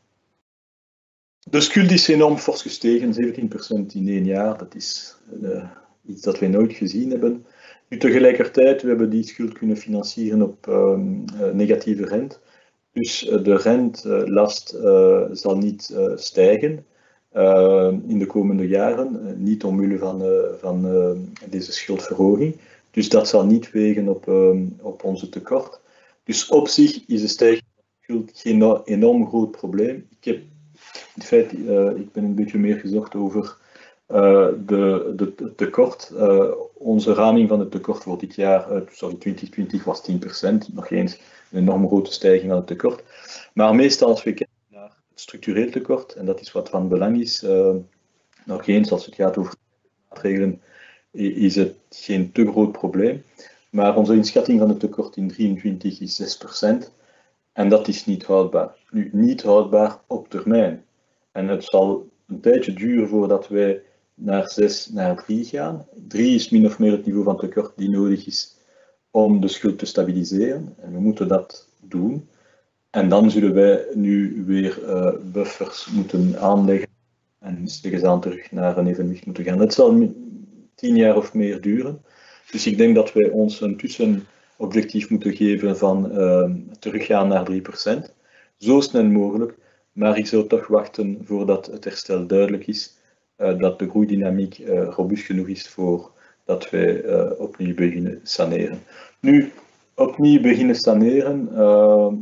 De schuld is enorm fors gestegen, zeventien procent in één jaar, dat is uh, iets dat we nooit gezien hebben. Nu, tegelijkertijd, we hebben die schuld kunnen financieren op uh, negatieve rente. Dus uh, de rentelast uh, zal niet uh, stijgen uh, in de komende jaren, uh, niet omwille van, uh, van uh, deze schuldverhoging. Dus dat zal niet wegen op, uh, op onze tekort. Dus op zich is de stijging van de schuld geen enorm groot probleem. Ik heb in feite, uh, ik ben een beetje meer gezocht over Uh, de, de, de tekort. Uh, onze raming van het tekort voor dit jaar, uh, sorry, twintig twintig was tien procent, nog eens een enorm grote stijging van het tekort. Maar meestal als we kijken naar het structureel tekort, en dat is wat van belang is, uh, nog eens als het gaat over maatregelen, is het geen te groot probleem. Maar onze inschatting van het tekort in drieëntwintig is zes procent en dat is niet houdbaar. Nu, niet houdbaar op termijn. En het zal een tijdje duren voordat wij naar zes, naar drie gaan. drie is min of meer het niveau van tekort die nodig is om de schuld te stabiliseren. En we moeten dat doen. En dan zullen wij nu weer uh, buffers moeten aanleggen en stilletjes terug naar een evenwicht moeten gaan. Het zal tien jaar of meer duren. Dus ik denk dat wij ons een tussenobjectief moeten geven van uh, teruggaan naar drie procent. Zo snel mogelijk. Maar ik zou toch wachten voordat het herstel duidelijk is, uh, dat de groeidynamiek uh, robuust genoeg is voor dat wij uh, opnieuw beginnen saneren. Nu, opnieuw beginnen saneren, uh,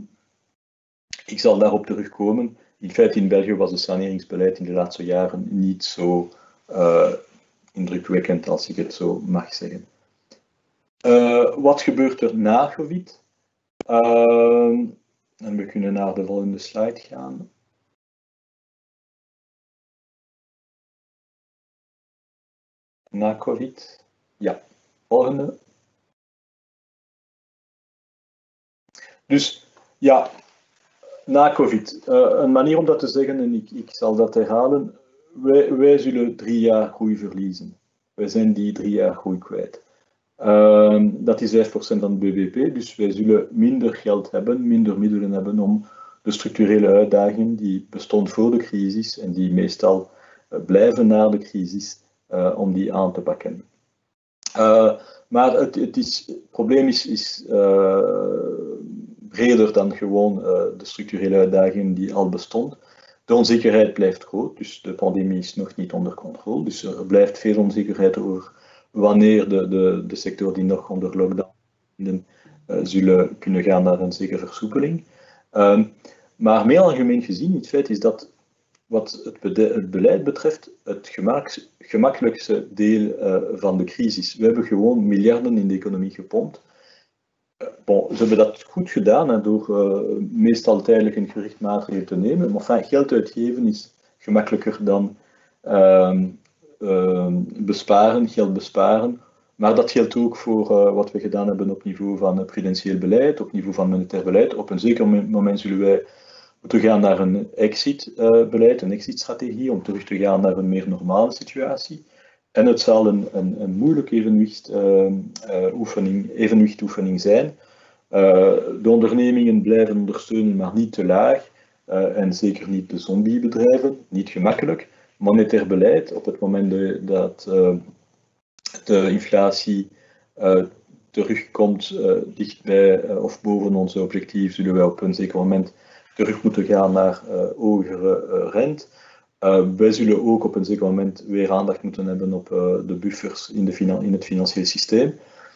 ik zal daarop terugkomen. In feite in België was het saneringsbeleid in de laatste jaren niet zo uh, indrukwekkend als ik het zo mag zeggen. Uh, wat gebeurt er na COVID? Uh, en we kunnen naar de volgende slide gaan. Na COVID. Ja, volgende. Dus ja, na COVID. Uh, een manier om dat te zeggen, en ik, ik zal dat herhalen. Wij, wij zullen drie jaar groei verliezen. Wij zijn die drie jaar groei kwijt. Uh, dat is vijf procent van het B B P, dus wij zullen minder geld hebben, minder middelen hebben om de structurele uitdagingen die bestonden voor de crisis en die meestal uh, blijven na de crisis, uh, om die aan te pakken. Uh, maar het, het, is, het probleem is, is uh, breder dan gewoon uh, de structurele uitdagingen die al bestonden. De onzekerheid blijft groot, dus de pandemie is nog niet onder controle, dus er blijft veel onzekerheid over wanneer de, de, de sector die nog onder lockdown uh, zullen kunnen gaan naar een zekere versoepeling. Uh, maar meer algemeen gezien, het feit is dat wat het, bede- het beleid betreft het gemak, gemakkelijkste deel uh, van de crisis. We hebben gewoon miljarden in de economie gepompt. Uh, bon, ze hebben dat goed gedaan hè, door uh, meestal tijdelijk een gericht maatregel te nemen. Maar enfin, geld uitgeven is gemakkelijker dan uh, uh, besparen, geld besparen. Maar dat geldt ook voor uh, wat we gedaan hebben op niveau van uh, prudentieel beleid, op niveau van monetair beleid. Op een zeker moment zullen wij moeten gaan naar een exit-beleid, een exit-strategie, om terug te gaan naar een meer normale situatie. En het zal een, een, een moeilijke evenwicht, uh, uh, oefening, evenwichtoefening zijn. Uh, de ondernemingen blijven ondersteunen, maar niet te laag. Uh, en zeker niet de zombiebedrijven, niet gemakkelijk. Monetair beleid, op het moment de, dat uh, de inflatie uh, terugkomt uh, dichtbij uh, of boven onze objectief, zullen wij op een zeker moment terug moeten gaan naar uh, hogere uh, rente. Uh, wij zullen ook op een zeker moment weer aandacht moeten hebben op uh, de buffers in, de finan in het financieel systeem.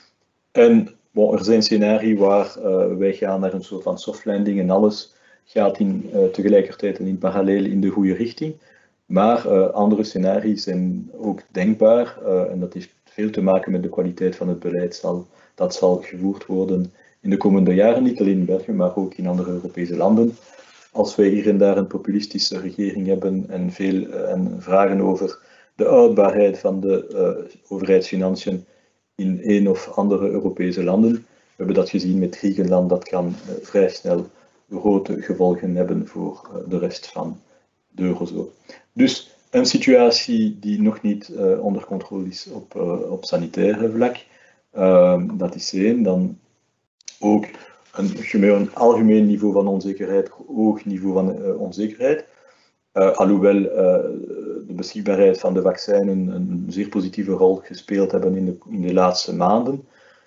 En bon, er zijn scenario's waar uh, wij gaan naar een soort van soft landing en alles gaat in, uh, tegelijkertijd en in parallel in de goede richting. Maar uh, andere scenario's zijn ook denkbaar uh, en dat heeft veel te maken met de kwaliteit van het beleid zal, dat zal gevoerd worden in de komende jaren, niet alleen in België, maar ook in andere Europese landen. Als wij hier en daar een populistische regering hebben en veel uh, en vragen over de houdbaarheid van de uh, overheidsfinanciën in een of andere Europese landen, we hebben dat gezien met Griekenland, dat kan uh, vrij snel grote gevolgen hebben voor uh, de rest van de eurozone. Dus een situatie die nog niet uh, onder controle is op, uh, op sanitaire vlak, uh, dat is één. Dan ook een, een algemeen niveau van onzekerheid, hoog niveau van uh, onzekerheid. Uh, alhoewel uh, de beschikbaarheid van de vaccins een zeer positieve rol gespeeld hebben in de, in de laatste maanden,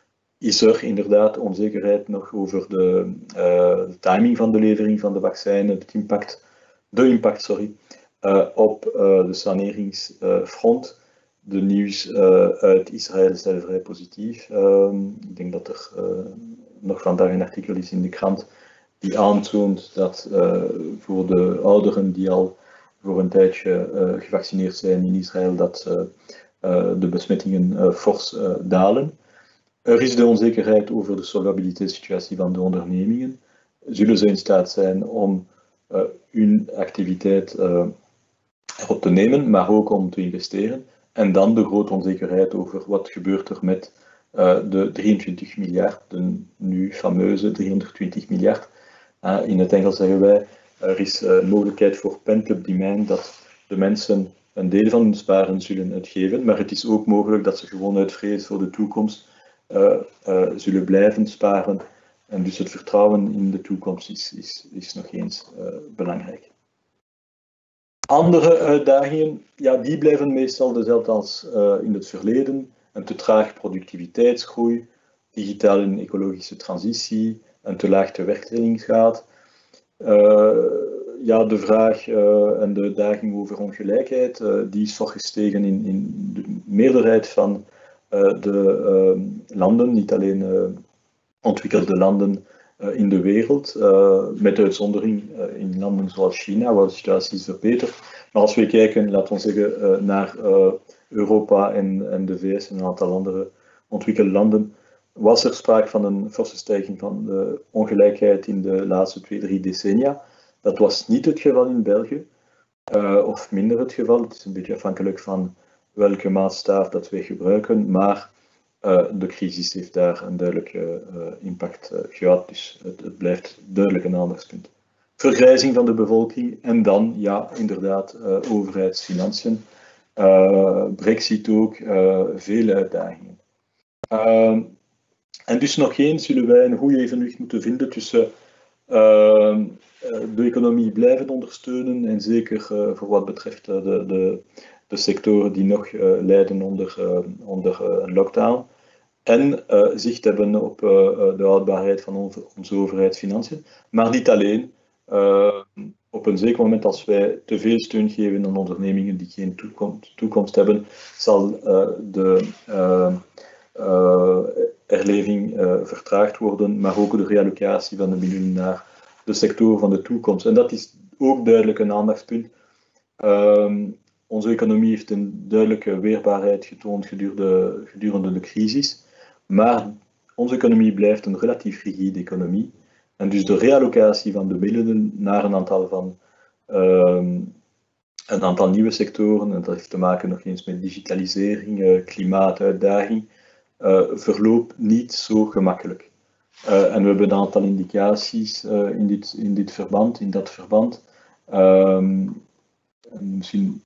is er inderdaad onzekerheid nog over de, uh, de timing van de levering van de vaccins, het impact, de impact sorry, uh, op uh, de saneringsfront. De nieuws uh, uit Israël is vrij positief. Uh, ik denk dat er uh, nog vandaag een artikel is in de krant die aantoont dat uh, voor de ouderen die al voor een tijdje uh, gevaccineerd zijn in Israël, dat uh, uh, de besmettingen uh, fors uh, dalen. Er is de onzekerheid over de solvabiliteitssituatie van de ondernemingen. Zullen ze in staat zijn om uh, hun activiteit uh, erop te nemen, maar ook om te investeren? En dan de grote onzekerheid over wat gebeurt er met uh, de drieëntwintig miljard, de nu fameuze driehonderdtwintig miljard. Uh, in het Engels zeggen wij, er is uh, mogelijkheid voor pent-up demand, dat de mensen een deel van hun sparen zullen uitgeven, maar het is ook mogelijk dat ze gewoon uit vrees voor de toekomst uh, uh, zullen blijven sparen. En dus het vertrouwen in de toekomst is, is, is nog eens uh, belangrijk. Andere uitdagingen, ja, die blijven meestal dezelfde als uh, in het verleden. Een te traag productiviteitsgroei, digitale en ecologische transitie, een te laag tewerkstellingsgraad. Uh, ja, de vraag uh, en de uitdaging over ongelijkheid, uh, die is fors gestegen in, in de meerderheid van uh, de uh, landen, niet alleen uh, ontwikkelde landen uh, in de wereld, uh, met uitzondering uh, in landen zoals China, waar de situatie is verbeterd. Maar als we kijken, laten we zeggen, uh, naar uh, Europa en, en de V S en een aantal andere ontwikkelde landen, was er sprake van een forse stijging van de ongelijkheid in de laatste twee, drie decennia. Dat was niet het geval in België, uh, of minder het geval. Het is een beetje afhankelijk van welke maatstaf dat wij gebruiken, maar uh, de crisis heeft daar een duidelijke uh, impact uh, gehad, dus het, het blijft duidelijk een aandachtspunt. Vergrijzing van de bevolking en dan, ja, inderdaad, uh, overheidsfinanciën, uh, Brexit ook, uh, veel uitdagingen. Uh, En dus nog eens zullen wij een goede evenwicht moeten vinden tussen uh, de economie blijven ondersteunen en zeker uh, voor wat betreft uh, de, de, de sectoren die nog uh, lijden onder, uh, onder uh, een lockdown en uh, zicht hebben op uh, de houdbaarheid van onze, onze overheidsfinanciën. Maar niet alleen. Uh, op een zeker moment als wij te veel steun geven aan ondernemingen die geen toekomst, toekomst hebben, zal uh, de uh, uh, herleving uh, vertraagd worden, maar ook de reallocatie van de middelen naar de sectoren van de toekomst. En dat is ook duidelijk een aandachtspunt. Um, onze economie heeft een duidelijke weerbaarheid getoond gedurende, gedurende de crisis, maar onze economie blijft een relatief rigide economie. En dus de reallocatie van de middelen naar een aantal, van, um, een aantal nieuwe sectoren, en dat heeft te maken nog eens met digitalisering, uh, klimaatuitdaging, uh, verloopt niet zo gemakkelijk. Uh, en we hebben een aantal indicaties uh, in, dit, in dit verband, in dat verband. Um, misschien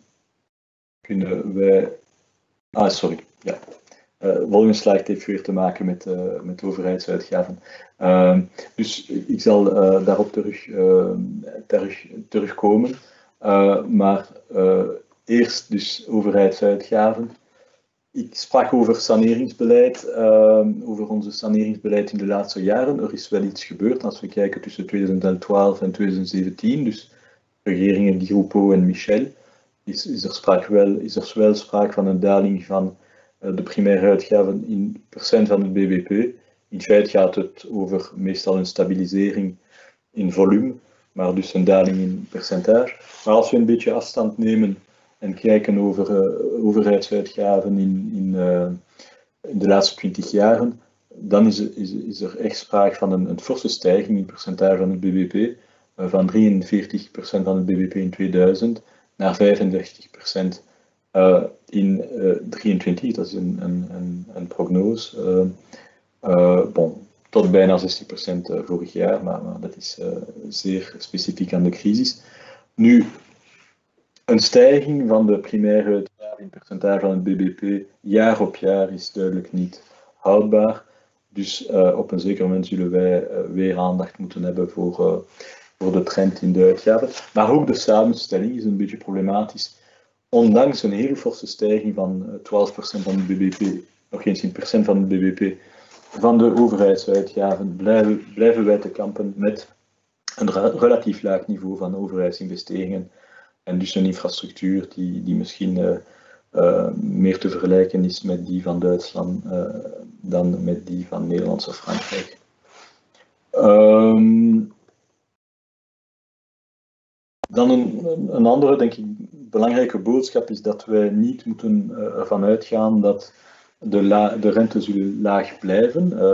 kunnen wij... Ah, sorry. Ja. Uh, volgende slide heeft weer te maken met, uh, met overheidsuitgaven. Uh, dus ik zal uh, daarop terug, uh, terug, terugkomen. Uh, maar uh, eerst dus overheidsuitgaven. Ik sprak over saneringsbeleid, uh, over onze saneringsbeleid in de laatste jaren. Er is wel iets gebeurd als we kijken tussen tweeduizend twaalf en tweeduizend zeventien. Dus regeringen Di Rupo en Michel. Is, is, er sprake wel, is er wel sprake van een daling van uh, de primaire uitgaven in procent van het B B P. In feite gaat het over meestal een stabilisering in volume, maar dus een daling in percentage. Maar als we een beetje afstand nemen en kijken over uh, overheidsuitgaven in, in, uh, in de laatste twintig jaren, dan is, is, is er echt sprake van een, een forse stijging in percentage van het B B P, uh, van drieënveertig procent van het B B P in tweeduizend naar vijfendertig procent uh, in uh, drieëntwintig, dat is een, een, een, een prognose. Uh, uh, bon, tot bijna zestig procent uh, vorig jaar, maar, maar dat is uh, zeer specifiek aan de crisis. Nu, een stijging van de primaire uitgaven in percentage van het B B P jaar op jaar is duidelijk niet houdbaar. Dus uh, op een zeker moment zullen wij uh, weer aandacht moeten hebben voor, uh, voor de trend in de uitgaven. Maar ook de samenstelling is een beetje problematisch. Ondanks een heel forse stijging van twaalf procent van het B B P, nog eens in procent van het B B P, van de overheidsuitgaven, blijven, blijven wij te kampen met een relatief laag niveau van overheidsinvesteringen. En dus een infrastructuur die, die misschien uh, uh, meer te vergelijken is met die van Duitsland uh, dan met die van Nederland of Frankrijk. Um, dan een, een andere, denk ik, belangrijke boodschap is dat wij niet moeten uh, ervan uitgaan dat de, la, de rente zullen laag blijven. Uh,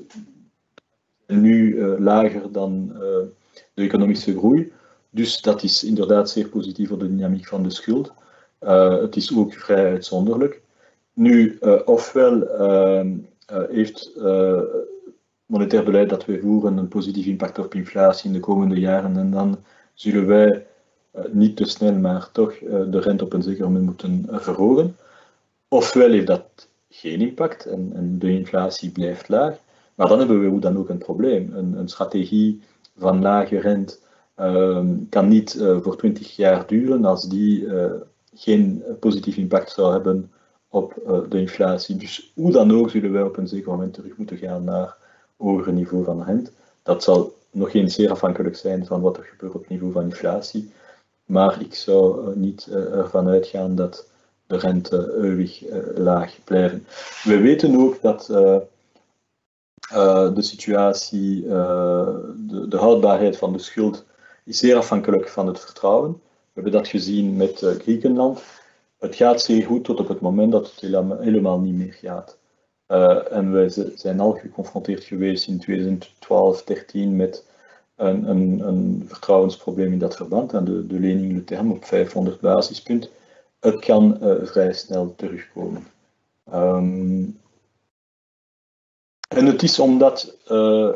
nu uh, lager dan uh, de economische groei. Dus dat is inderdaad zeer positief voor de dynamiek van de schuld. Uh, het is ook vrij uitzonderlijk. Nu, uh, ofwel uh, uh, heeft uh, monetair beleid dat wij voeren een positief impact op inflatie in de komende jaren en dan zullen wij uh, niet te snel, maar toch uh, de rente op een zeker moment moeten uh, verhogen. Ofwel heeft dat geen impact en, en de inflatie blijft laag, maar dan hebben we hoe dan ook een probleem. Een, een strategie van lage rente Uh, kan niet uh, voor twintig jaar duren als die uh, geen positief impact zou hebben op uh, de inflatie. Dus hoe dan ook zullen wij op een zeker moment terug moeten gaan naar hoger niveau van rente. Dat zal nog eens zeer afhankelijk zijn van wat er gebeurt op het niveau van inflatie. Maar ik zou uh, niet uh, ervan uitgaan dat de rente eeuwig uh, laag blijven. We weten ook dat uh, uh, de situatie, uh, de, de houdbaarheid van de schuld is zeer afhankelijk van het vertrouwen. We hebben dat gezien met uh, Griekenland. Het gaat zeer goed tot op het moment dat het helemaal, helemaal niet meer gaat. Uh, en we zijn al geconfronteerd geweest in tweeduizend twaalf dertien met een, een, een vertrouwensprobleem in dat verband en de, de lening Le Terme op vijfhonderd basispunten. Het kan uh, vrij snel terugkomen. Um, en het is omdat uh,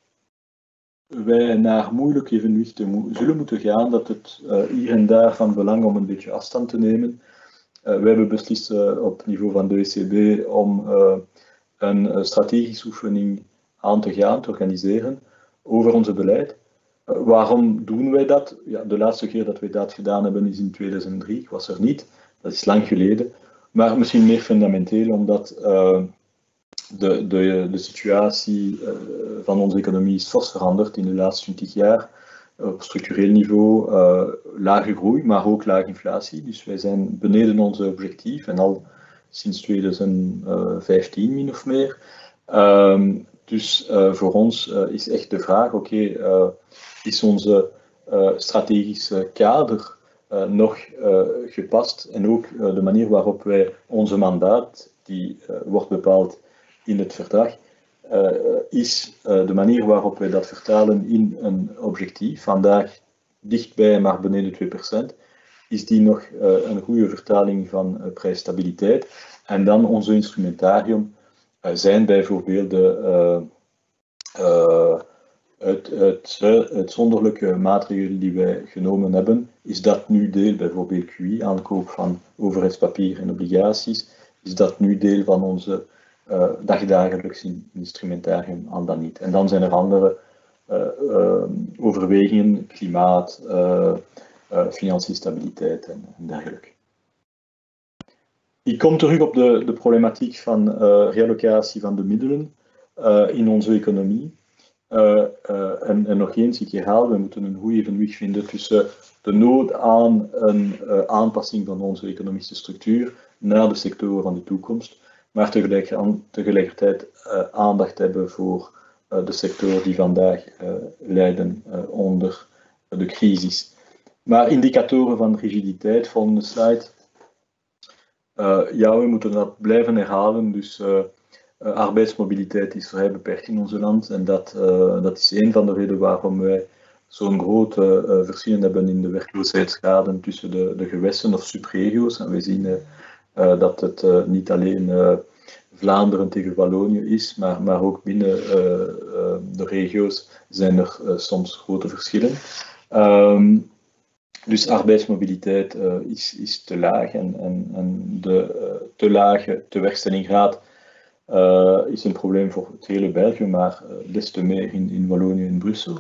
wij naar moeilijke evenwichten mo zullen moeten gaan, dat het uh, hier en daar van belang om een beetje afstand te nemen. Uh, wij hebben beslist uh, op niveau van de E C B om uh, een uh, strategische oefening aan te gaan, te organiseren over onze beleid. Uh, waarom doen wij dat? Ja, de laatste keer dat wij dat gedaan hebben is in tweeduizend drie, ik was er niet, dat is lang geleden. Maar misschien meer fundamenteel, omdat uh, De, de, de situatie uh, van onze economie is fors veranderd in de laatste twintig jaar. Op structureel niveau uh, lage groei, maar ook lage inflatie. Dus wij zijn beneden onze objectief en al sinds tweeduizend vijftien min of meer. Um, dus uh, voor ons uh, is echt de vraag, oké, okay, uh, is onze uh, strategische kader uh, nog uh, gepast. En ook uh, de manier waarop wij onze mandaat, die uh, wordt bepaald in het verdrag, uh, is uh, de manier waarop wij dat vertalen in een objectief. Vandaag dichtbij, maar beneden twee procent. Is die nog uh, een goede vertaling van uh, prijsstabiliteit. En dan onze instrumentarium uh, zijn bijvoorbeeld de uh, uh, uit, uit uitzonderlijke maatregelen die wij genomen hebben. Is dat nu deel, bijvoorbeeld Q I, aankoop van overheidspapier en obligaties, is dat nu deel van onze uh, dagdagelijks instrumentarium, al dan niet. En dan zijn er andere uh, uh, overwegingen, klimaat, uh, Uh, financiële stabiliteit en, en dergelijke. Ik kom terug op de, de problematiek van uh, reallocatie van de middelen uh, in onze economie. Uh, uh, en, en nog eens, ik herhaal, we moeten een goed evenwicht vinden tussen de nood aan een uh, aanpassing van onze economische structuur naar de sectoren van de toekomst, maar tegelijk, aan, tegelijkertijd uh, aandacht hebben voor uh, de sectoren die vandaag uh, lijden uh, onder de crisis. Maar indicatoren van rigiditeit, volgende slide. Uh, ja, we moeten dat blijven herhalen. Dus uh, uh, arbeidsmobiliteit is vrij beperkt in ons land. En dat, uh, dat is een van de redenen waarom wij zo'n grote uh, verschillen hebben in de werkloosheidsgraden tussen de, de gewesten of subregio's. En we zien uh, uh, dat het uh, niet alleen uh, Vlaanderen tegen Wallonië is, maar, maar ook binnen uh, uh, de regio's zijn er uh, soms grote verschillen. Um, Dus arbeidsmobiliteit uh, is, is te laag en, en, en de uh, te lage tewerkstellinggraad uh, is een probleem voor het hele België, maar uh, des te meer in, in Wallonië en Brussel.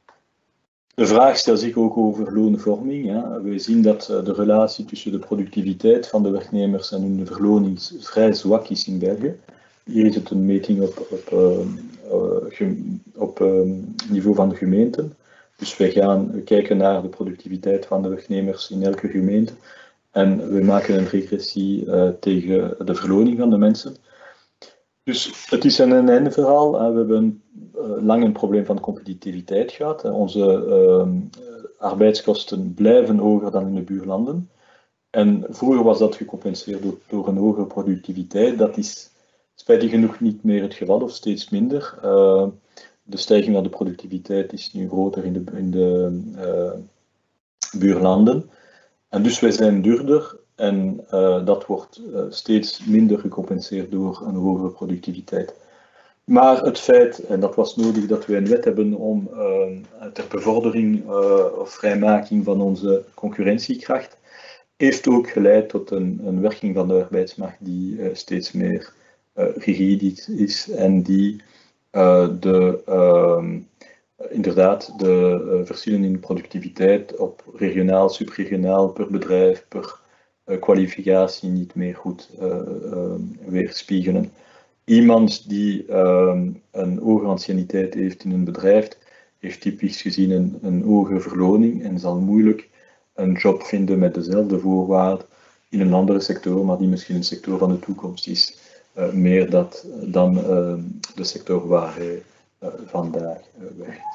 De vraag stelt zich ook over loonvorming. Ja. We zien dat uh, de relatie tussen de productiviteit van de werknemers en hun verloning vrij zwak is in België. Hier is het een meting op, op, uh, uh, op uh, niveau van de gemeenten. Dus wij gaan kijken naar de productiviteit van de werknemers in elke gemeente en we maken een regressie uh, tegen de verloning van de mensen. Dus het is een een-einde verhaal. Uh, we hebben uh, lang een probleem van competitiviteit gehad. Uh, onze uh, arbeidskosten blijven hoger dan in de buurlanden. En vroeger was dat gecompenseerd door, door een hogere productiviteit. Dat is spijtig genoeg niet meer het geval, of steeds minder. Uh, De stijging van de productiviteit is nu groter in de, in de uh, buurlanden. En dus wij zijn duurder en uh, dat wordt uh, steeds minder gecompenseerd door een hogere productiviteit. Maar het feit, en dat was nodig, dat we een wet hebben om uh, ter bevordering uh, of vrijmaking van onze concurrentiekracht, heeft ook geleid tot een, een werking van de arbeidsmarkt die uh, steeds meer uh, rigide is en die Uh, de, uh, inderdaad, de uh, verschillen in productiviteit op regionaal, subregionaal, per bedrijf, per uh, kwalificatie niet meer goed uh, uh, weerspiegelen. Iemand die uh, een hogere anciëniteit heeft in een bedrijf, heeft typisch gezien een, een hogere verloning en zal moeilijk een job vinden met dezelfde voorwaarden in een andere sector, maar die misschien een sector van de toekomst is. Uh, meer dat, dan uh, de sector waar hij uh, vandaag uh, werkt.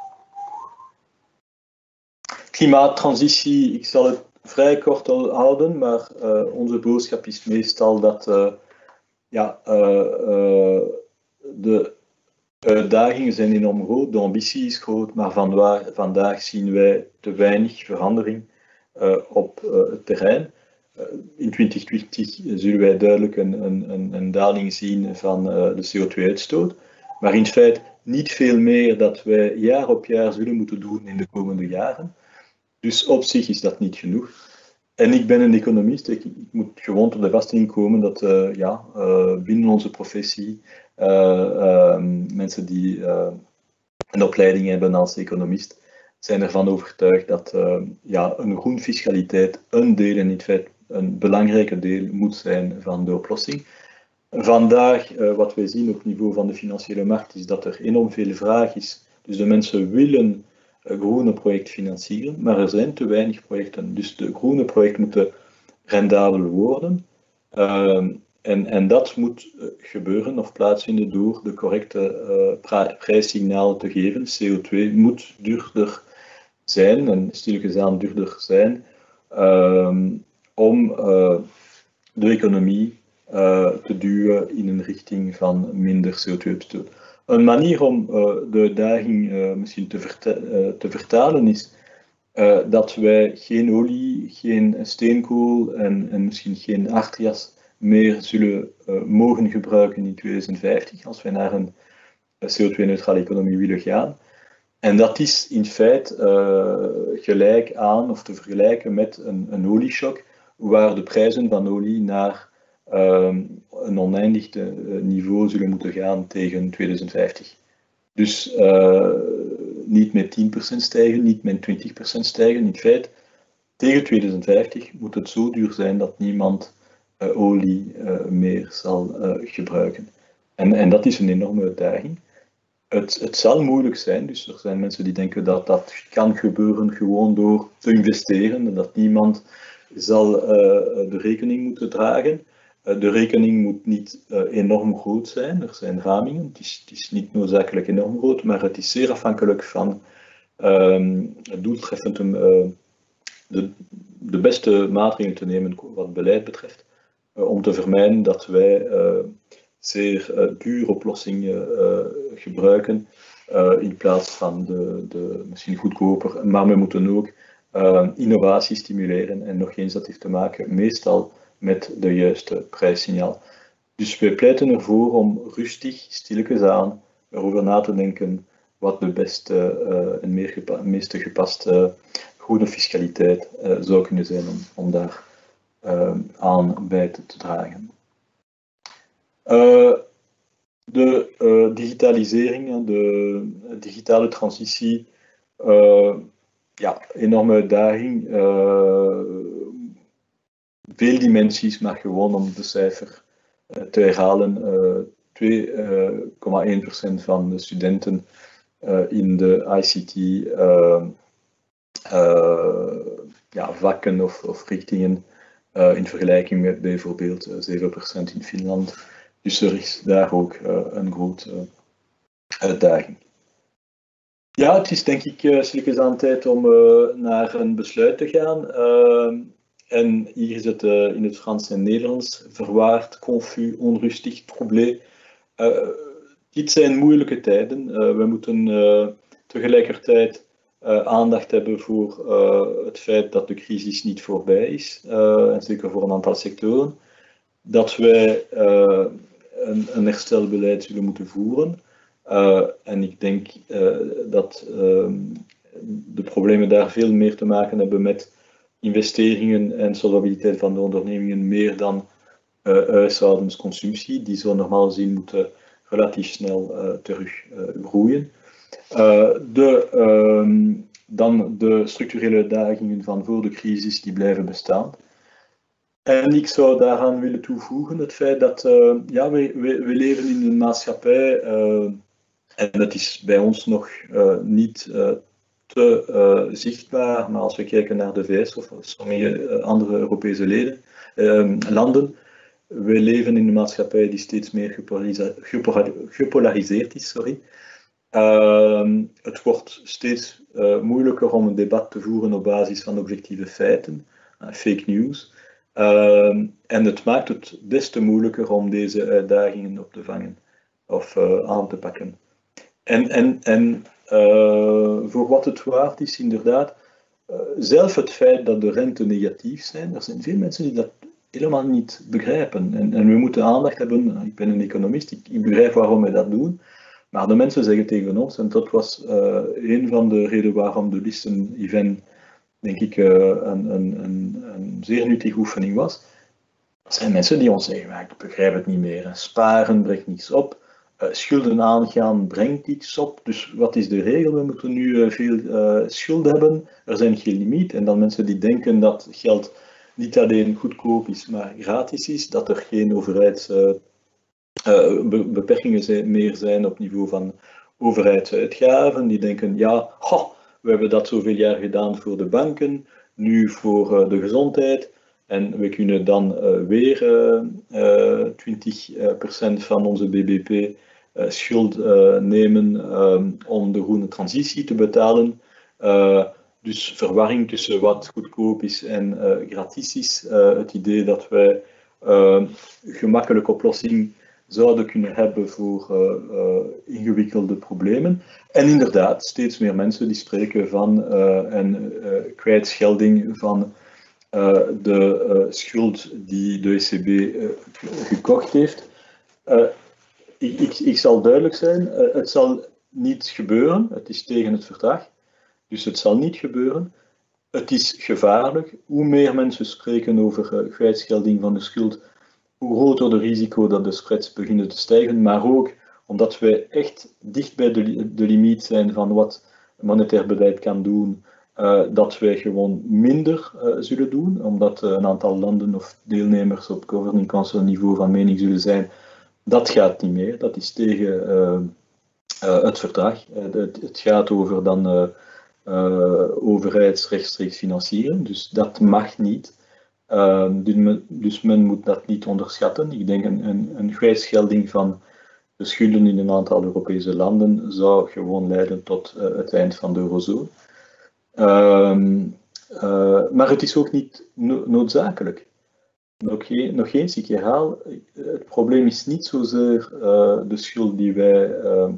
Klimaattransitie, ik zal het vrij kort houden, maar uh, onze boodschap is meestal dat uh, ja, uh, uh, de uitdagingen zijn enorm groot, de ambitie is groot, maar vandaag, vandaag zien wij te weinig verandering uh, op uh, het terrein. In twintig twintig zullen wij duidelijk een, een, een daling zien van uh, de C O twee uitstoot, maar in feite niet veel meer dat wij jaar op jaar zullen moeten doen in de komende jaren. Dus op zich is dat niet genoeg. En ik ben een economist, ik, ik moet gewoon tot de vaststelling komen dat uh, ja, uh, binnen onze professie uh, uh, mensen die uh, een opleiding hebben als economist zijn ervan overtuigd dat uh, ja, een groen fiscaliteit een deel en in feite een belangrijke deel moet zijn van de oplossing. Vandaag, uh, wat wij zien op niveau van de financiële markt, is dat er enorm veel vraag is. Dus de mensen willen een groene project financieren, maar er zijn te weinig projecten. Dus de groene projecten moeten rendabel worden. Uh, en, en dat moet gebeuren of plaatsvinden door de correcte uh, prijssignalen te geven. C O twee moet duurder zijn en stilletjes aan duurder zijn um, om uh, de economie uh, te duwen in een richting van minder C O twee uitstoot. Een manier om uh, de uitdaging uh, misschien te, verta uh, te vertalen is uh, dat wij geen olie, geen steenkool en, en misschien geen aardgas meer zullen uh, mogen gebruiken in tweeduizend vijftig als wij naar een C O twee neutrale economie willen gaan. En dat is in feite uh, gelijk aan of te vergelijken met een, een olieshock, waar de prijzen van olie naar uh, een oneindig uh, niveau zullen moeten gaan tegen tweeduizend vijftig. Dus uh, niet met tien procent stijgen, niet met twintig procent stijgen. In feite, tegen tweeduizend vijftig moet het zo duur zijn dat niemand uh, olie uh, meer zal uh, gebruiken. En, en dat is een enorme uitdaging. Het, het zal moeilijk zijn, dus er zijn mensen die denken dat dat kan gebeuren gewoon door te investeren en dat niemand zal uh, de rekening moeten dragen. Uh, de rekening moet niet uh, enorm groot zijn, er zijn ramingen, het is, het is niet noodzakelijk enorm groot, maar het is zeer afhankelijk van um, het doeltreffend um, uh, de, de beste maatregelen te nemen wat beleid betreft, uh, om te vermijden dat wij uh, zeer uh, dure oplossingen uh, gebruiken uh, in plaats van de, de misschien goedkoper, maar we moeten ook uh, innovatie stimuleren en nog eens dat heeft te maken meestal met de juiste prijssignaal. Dus wij pleiten ervoor om rustig, stilletjes aan, erover na te denken wat de beste uh, en meer gepa meeste gepaste groene fiscaliteit uh, zou kunnen zijn om, om daar uh, aan bij te, te dragen. Uh, de uh, digitalisering, de digitale transitie, uh, ja, enorme uitdaging. Uh, veel dimensies, maar gewoon om de cijfer uh, te herhalen. Uh, twee komma één procent van de studenten uh, in de I C T uh, uh, ja, vakken of, of richtingen uh, in vergelijking met bijvoorbeeld uh, zeven procent in Finland. Dus er is daar ook uh, een grote uh, uitdaging. Ja, het is denk ik uh, stilletjes aan tijd om uh, naar een besluit te gaan. Uh, en hier is het uh, in het Frans en Nederlands verwaard, confus, onrustig, troublé. Uh, dit zijn moeilijke tijden. Uh, we moeten uh, tegelijkertijd uh, aandacht hebben voor uh, het feit dat de crisis niet voorbij is. Uh, en zeker voor een aantal sectoren. Dat wij uh, een, een herstelbeleid zullen moeten voeren. Uh, en ik denk uh, dat uh, de problemen daar veel meer te maken hebben met investeringen en solvabiliteit van de ondernemingen meer dan uh, huishoudensconsumptie. Die zo normaal gezien moeten relatief snel uh, terug uh, groeien. Uh, de, uh, dan de structurele uitdagingen van voor de crisis die blijven bestaan. En ik zou daaraan willen toevoegen het feit dat uh, ja, we, we, we leven in een maatschappij, uh, en dat is bij ons nog uh, niet uh, te uh, zichtbaar, maar als we kijken naar de V S of sommige uh, andere Europese leden, uh, landen, we leven in een maatschappij die steeds meer gepolariseerd is. Sorry. Uh, het wordt steeds uh, moeilijker om een debat te voeren op basis van objectieve feiten, uh, fake news. Uh, en het maakt het des te moeilijker om deze uitdagingen op te vangen of uh, aan te pakken. En, en, en uh, voor wat het waard is, inderdaad, uh, zelf het feit dat de rente negatief zijn, er zijn veel mensen die dat helemaal niet begrijpen. En, en we moeten aandacht hebben, ik ben een economist, ik, ik begrijp waarom wij dat doen, maar de mensen zeggen tegen ons, en dat was uh, een van de redenen waarom de Listen-event denk ik uh, een, een, een, een zeer nuttige oefening was. Er zijn mensen die ons zeggen, maar ik begrijp het niet meer. Sparen brengt niets op. Uh, schulden aangaan brengt iets op. Dus wat is de regel? We moeten nu uh, veel uh, schulden hebben. Er zijn geen limiet. En dan mensen die denken dat geld niet alleen goedkoop is, maar gratis is. Dat er geen overheidsbeperkingen uh, uh, meer zijn op niveau van overheidsuitgaven. Die denken, ja, ho, we hebben dat zoveel jaar gedaan voor de banken, nu voor uh, de gezondheid. En we kunnen dan uh, weer uh, uh, twintig procent van onze B B P uh, schuld uh, nemen uh, om de groene transitie te betalen. Uh, dus verwarring tussen wat goedkoop is en uh, gratis is. Uh, het idee dat wij uh, gemakkelijke oplossing zouden kunnen hebben voor uh, uh, ingewikkelde problemen. En inderdaad, steeds meer mensen die spreken van uh, een uh, kwijtschelding van uh, de uh, schuld die de E C B uh, gekocht heeft. Uh, ik, ik, ik zal duidelijk zijn, uh, het zal niet gebeuren, het is tegen het verdrag, dus het zal niet gebeuren. Het is gevaarlijk. Hoe meer mensen spreken over uh, kwijtschelding van de schuld, hoe groter de risico dat de spreads beginnen te stijgen, maar ook omdat wij echt dicht bij de, de limiet zijn van wat monetair beleid kan doen, uh, dat wij gewoon minder uh, zullen doen, omdat uh, een aantal landen of deelnemers op governing council niveau van mening zullen zijn, dat gaat niet meer, dat is tegen uh, uh, het verdrag. Uh, het, het gaat over dan uh, uh, overheidsrechtstreeks financieren, dus dat mag niet. Uh, dus, men, dus men moet dat niet onderschatten. Ik denk een, een, een kwijtschelding van de schulden in een aantal Europese landen zou gewoon leiden tot uh, het eind van de eurozone. Uh, uh, maar het is ook niet no noodzakelijk. Nog, nog eens, ik herhaal, het probleem is niet zozeer uh, de schuld die wij, uh,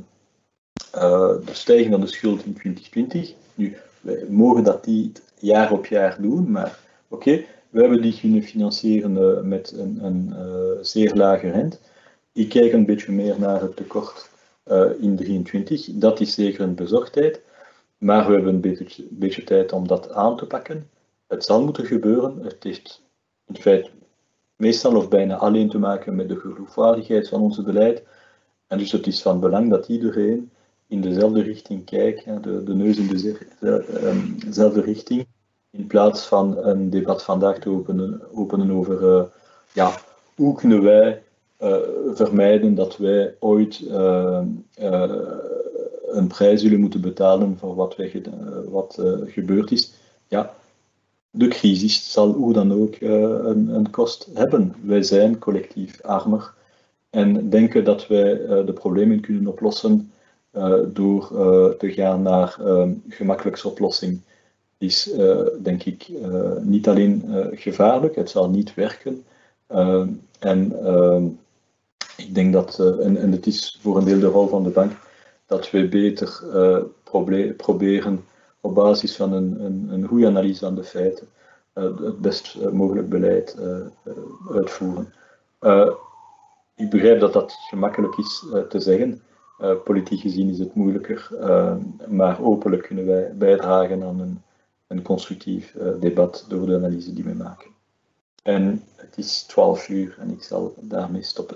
uh, de stijging van de schuld in twintig twintig. Nu, wij mogen dat niet jaar op jaar doen, maar oké. Okay, we hebben die kunnen financieren uh, met een, een uh, zeer lage rente. Ik kijk een beetje meer naar het tekort uh, in drieëntwintig. Dat is zeker een bezorgdheid. Maar we hebben een beetje, beetje tijd om dat aan te pakken. Het zal moeten gebeuren. Het heeft in feite meestal of bijna alleen te maken met de geloofwaardigheid van onze beleid. En dus het is van belang dat iedereen in dezelfde richting kijkt, ja, de, de neus in dezelfde richting. In plaats van een debat vandaag te openen, openen over uh, ja, hoe kunnen wij uh, vermijden dat wij ooit uh, uh, een prijs zullen moeten betalen voor wat, wij, uh, wat uh, gebeurd is. Ja, de crisis zal hoe dan ook uh, een, een kost hebben. Wij zijn collectief armer en denken dat wij uh, de problemen kunnen oplossen uh, door uh, te gaan naar een uh, gemakkelijkste oplossing. Is uh, denk ik uh, niet alleen uh, gevaarlijk, het zal niet werken. Uh, en uh, ik denk dat, uh, en, en het is voor een deel de rol van de bank, dat we beter uh, proble proberen op basis van een, een, een goede analyse van de feiten uh, het best mogelijk beleid uh, uh, uitvoeren. Uh, ik begrijp dat dat gemakkelijk is uh, te zeggen. Uh, politiek gezien is het moeilijker, uh, maar openlijk kunnen wij bijdragen aan een een constructief uh, debat door de analyse die we maken. En het is twaalf uur en ik zal daarmee stoppen.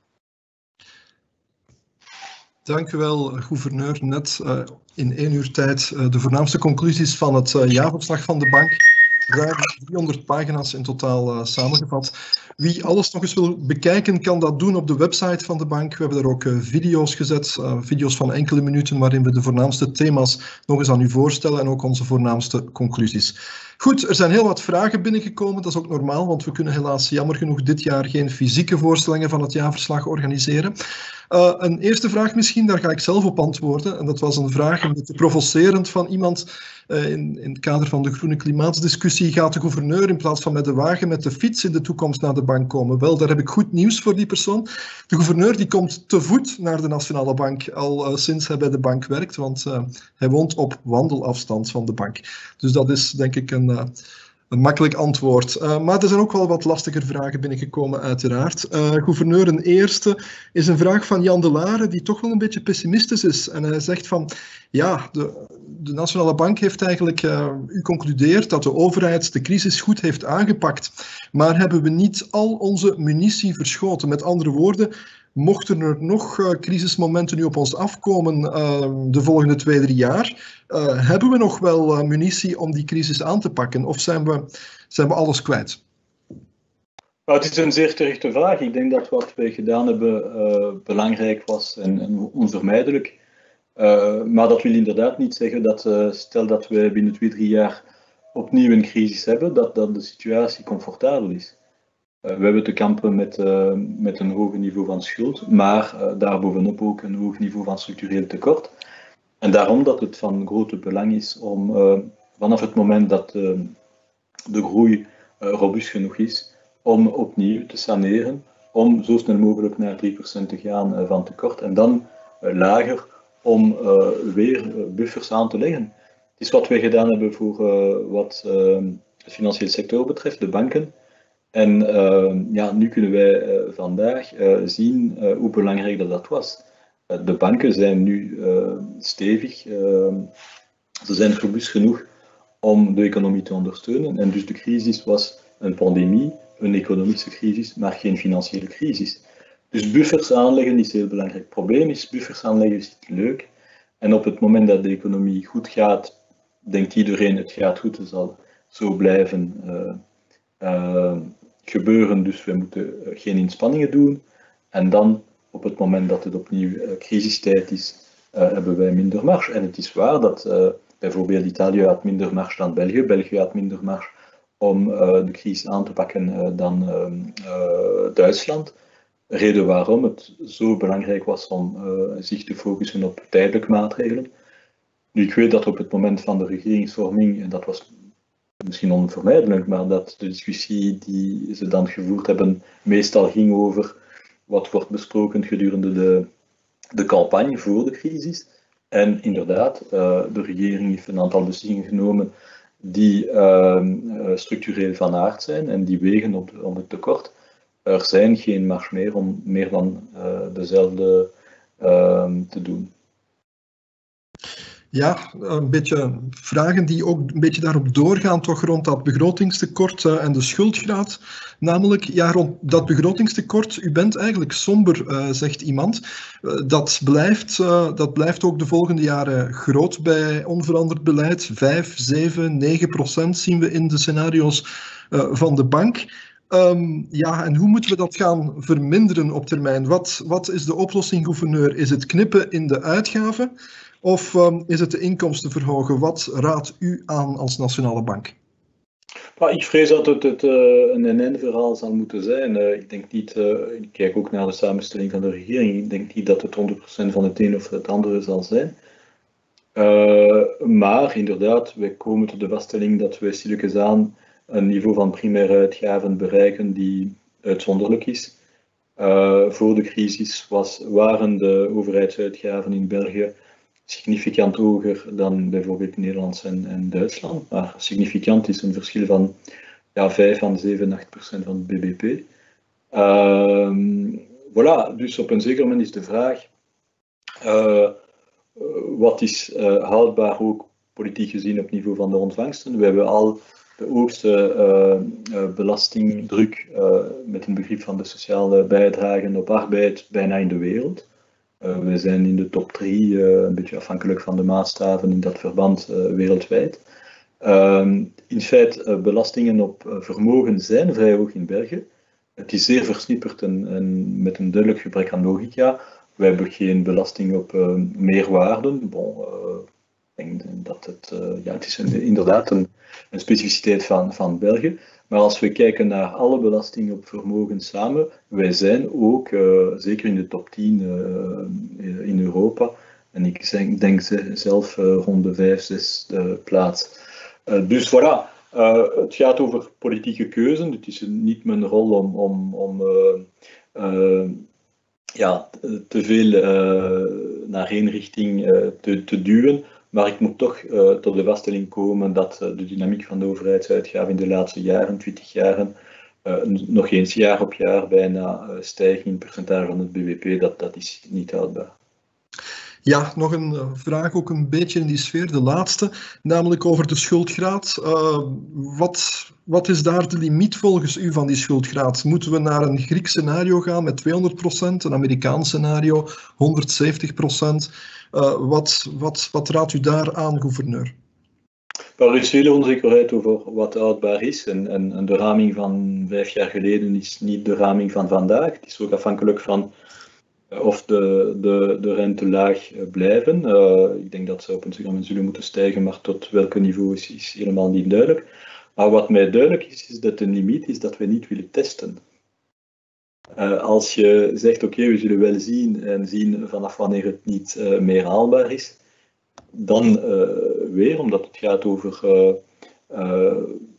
Dank u wel, gouverneur. Net uh, in één uur tijd uh, de voornaamste conclusies van het uh, jaarverslag van de bank. Ruim driehonderd pagina's in totaal uh, samengevat. Wie alles nog eens wil bekijken, kan dat doen op de website van de bank. We hebben er ook uh, video's gezet, uh, video's van enkele minuten, waarin we de voornaamste thema's nog eens aan u voorstellen en ook onze voornaamste conclusies. Goed, er zijn heel wat vragen binnengekomen, dat is ook normaal, want we kunnen helaas jammer genoeg dit jaar geen fysieke voorstellingen van het jaarverslag organiseren. Uh, een eerste vraag misschien, daar ga ik zelf op antwoorden. En dat was een vraag een beetje provocerend van iemand uh, in, in het kader van de groene klimaatsdiscussie. Gaat de gouverneur in plaats van met de wagen met de fiets in de toekomst naar de bank komen? Wel, daar heb ik goed nieuws voor die persoon. De gouverneur die komt te voet naar de Nationale Bank al uh, sinds hij bij de bank werkt, want uh, hij woont op wandelafstand van de bank. Dus dat is denk ik een... Uh, Een makkelijk antwoord. Uh, maar er zijn ook wel wat lastiger vragen binnengekomen, uiteraard. Uh, gouverneur, een eerste is een vraag van Jan de Lare, die toch wel een beetje pessimistisch is. En hij zegt van, ja, de, de Nationale Bank heeft eigenlijk, uh, u concludeert dat de overheid de crisis goed heeft aangepakt. Maar hebben we niet al onze munitie verschoten? Met andere woorden, mochten er nog uh, crisismomenten nu op ons afkomen uh, de volgende twee, drie jaar, uh, hebben we nog wel uh, munitie om die crisis aan te pakken? Of zijn we, zijn we alles kwijt? Nou, het is een zeer terechte vraag. Ik denk dat wat wij gedaan hebben uh, belangrijk was en, en onvermijdelijk. Uh, maar dat wil inderdaad niet zeggen dat, uh, stel dat we binnen twee, drie jaar opnieuw een crisis hebben, dat, dat de situatie comfortabel is. Uh, we hebben te kampen met, uh, met een hoog niveau van schuld, maar uh, daarbovenop ook een hoog niveau van structureel tekort. En daarom dat het van grote belang is om uh, vanaf het moment dat uh, de groei uh, robuust genoeg is om opnieuw te saneren, om zo snel mogelijk naar drie procent te gaan uh, van tekort en dan uh, lager om uh, weer buffers aan te leggen. Het is wat wij gedaan hebben voor uh, wat uh, de financiële sector betreft, de banken. En uh, ja, nu kunnen wij uh, vandaag uh, zien uh, hoe belangrijk dat, dat was. Uh, de banken zijn nu uh, stevig, uh, ze zijn robuust genoeg om de economie te ondersteunen. En dus de crisis was een pandemie, een economische crisis, maar geen financiële crisis. Dus buffers aanleggen is heel belangrijk. Het probleem is, buffers aanleggen is niet leuk. En op het moment dat de economie goed gaat, denkt iedereen het gaat goed, het zal zo blijven uh, uh, gebeuren. Dus we moeten geen inspanningen doen. En dan, op het moment dat het opnieuw uh, crisistijd is, uh, hebben wij minder marge. En het is waar dat uh, bijvoorbeeld Italië had minder marge dan België. België had minder marge om uh, de crisis aan te pakken uh, dan uh, uh, Duitsland. Reden waarom het zo belangrijk was om uh, zich te focussen op tijdelijke maatregelen. Nu, ik weet dat op het moment van de regeringsvorming, en dat was misschien onvermijdelijk, maar dat de discussie die ze dan gevoerd hebben meestal ging over wat wordt besproken gedurende de, de campagne voor de crisis. En inderdaad, uh, de regering heeft een aantal beslissingen genomen die uh, structureel van aard zijn en die wegen op, op het tekort. Er zijn geen marge meer om meer dan uh, dezelfde uh, te doen. Ja, een beetje vragen die ook een beetje daarop doorgaan, toch rond dat begrotingstekort uh, en de schuldgraad. Namelijk, ja, rond dat begrotingstekort, u bent eigenlijk somber, uh, zegt iemand. Uh, dat, blijft, uh, dat blijft ook de volgende jaren groot bij onveranderd beleid. Vijf, zeven, negen procent zien we in de scenario's uh, van de bank. Um, ja, en hoe moeten we dat gaan verminderen op termijn? Wat, wat is de oplossing, gouverneur? Is het knippen in de uitgaven? Of um, is het de inkomsten verhogen? Wat raadt u aan als Nationale Bank? Maar ik vrees dat het, het uh, een N N-verhaal zal moeten zijn. Uh, ik denk niet, uh, ik kijk ook naar de samenstelling van de regering, ik denk niet dat het honderd procent van het een of het andere zal zijn. Uh, maar inderdaad, wij komen tot de vaststelling dat we stilletjes aan een niveau van primaire uitgaven bereiken die uitzonderlijk is. Uh, voor de crisis was, waren de overheidsuitgaven in België significant hoger dan bijvoorbeeld Nederland en, en Duitsland. Maar significant is een verschil van ja, vijf à zeven, acht procent van het B B P. Uh, voilà, dus op een zeker moment is de vraag, uh, wat is uh, houdbaar ook politiek gezien op niveau van de ontvangsten? We hebben al de hoogste uh, uh, belastingdruk uh, met een begrip van de sociale bijdragen op arbeid bijna in de wereld. Uh, we zijn in de top drie, uh, een beetje afhankelijk van de maatstaven in dat verband uh, wereldwijd. Uh, in feite, uh, belastingen op uh, vermogen zijn vrij hoog in België. Het is zeer versnipperd en, en met een duidelijk gebrek aan logica. We hebben geen belasting op uh, meerwaarden. Bon, uh, ik denk dat het, uh, ja, het is een, inderdaad een, een specificiteit van, van België. Maar als we kijken naar alle belastingen op vermogen samen, wij zijn ook uh, zeker in de top tien uh, in Europa. En ik denk, denk zelf uh, rond de vijf, zes uh, plaats. Uh, dus voilà, uh, het gaat over politieke keuzen. Het is niet mijn rol om, om, om uh, uh, ja, te veel uh, naar één richting uh, te, te duwen. Maar ik moet toch uh, tot de vaststelling komen dat uh, de dynamiek van de overheidsuitgaven in de laatste jaren, twintig jaren, uh, nog eens jaar op jaar bijna uh, stijgt in percentage van het B B P. Dat, dat is niet houdbaar. Ja, nog een vraag ook een beetje in die sfeer, de laatste, namelijk over de schuldgraad. Uh, wat, wat is daar de limiet volgens u van die schuldgraad? Moeten we naar een Grieks scenario gaan met tweehonderd procent, een Amerikaans scenario honderdzeventig procent? Uh, wat, wat, wat raadt u daar aan, gouverneur? Er is veel onzekerheid over wat houdbaar is en, en, en de raming van vijf jaar geleden is niet de raming van vandaag. Het is ook afhankelijk van of de, de, de rente laag blijven. Uh, ik denk dat ze op een zeker moment zullen moeten stijgen, maar tot welk niveau is, is helemaal niet duidelijk. Maar wat mij duidelijk is, is dat de limiet is dat we niet willen testen. Uh, als je zegt, oké, okay, we zullen wel zien en zien vanaf wanneer het niet uh, meer haalbaar is, dan uh, weer, omdat het gaat over, uh, uh,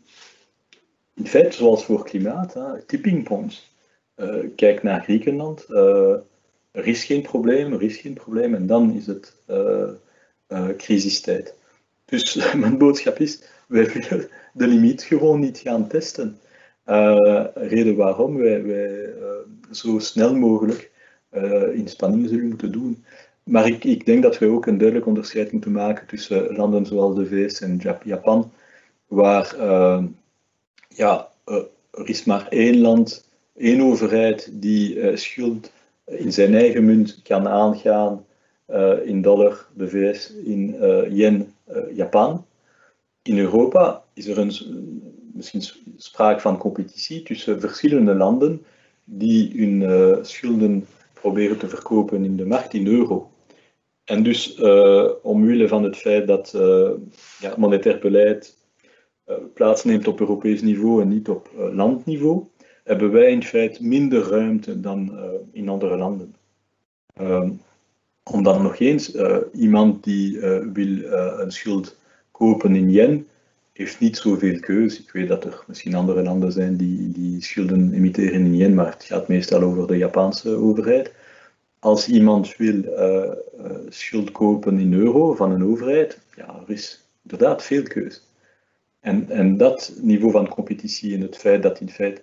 in feite zoals voor klimaat, hè, tipping points. Uh, kijk naar Griekenland, uh, er is geen probleem, er is geen probleem en dan is het uh, uh, crisistijd. Dus mijn boodschap is, wij willen de limiet gewoon niet gaan testen. Uh, reden waarom wij, wij uh, zo snel mogelijk uh, inspanningen zullen moeten doen. Maar ik, ik denk dat wij ook een duidelijk onderscheid moeten maken tussen landen zoals de V S en Japan, waar uh, ja, uh, er is maar één land, één overheid die uh, schuld in zijn eigen munt kan aangaan, uh, in dollar de V S, in uh, yen uh, Japan. In Europa is er een, misschien sprake van competitie tussen verschillende landen die hun uh, schulden proberen te verkopen in de markt in euro. En dus uh, omwille van het feit dat uh, ja, monetair beleid uh, plaatsneemt op Europees niveau en niet op uh, landniveau, hebben wij in feite minder ruimte dan uh, in andere landen. Um, om dan nog eens, uh, iemand die uh, wil uh, een schuld kopen in yen, heeft niet zoveel keuze. Ik weet dat er misschien andere landen zijn die, die schulden emitteren in yen, maar het gaat meestal over de Japanse overheid. Als iemand wil uh, uh, schuld kopen in euro van een overheid, ja, er is inderdaad veel keuze. En, en dat niveau van competitie en het feit dat in feite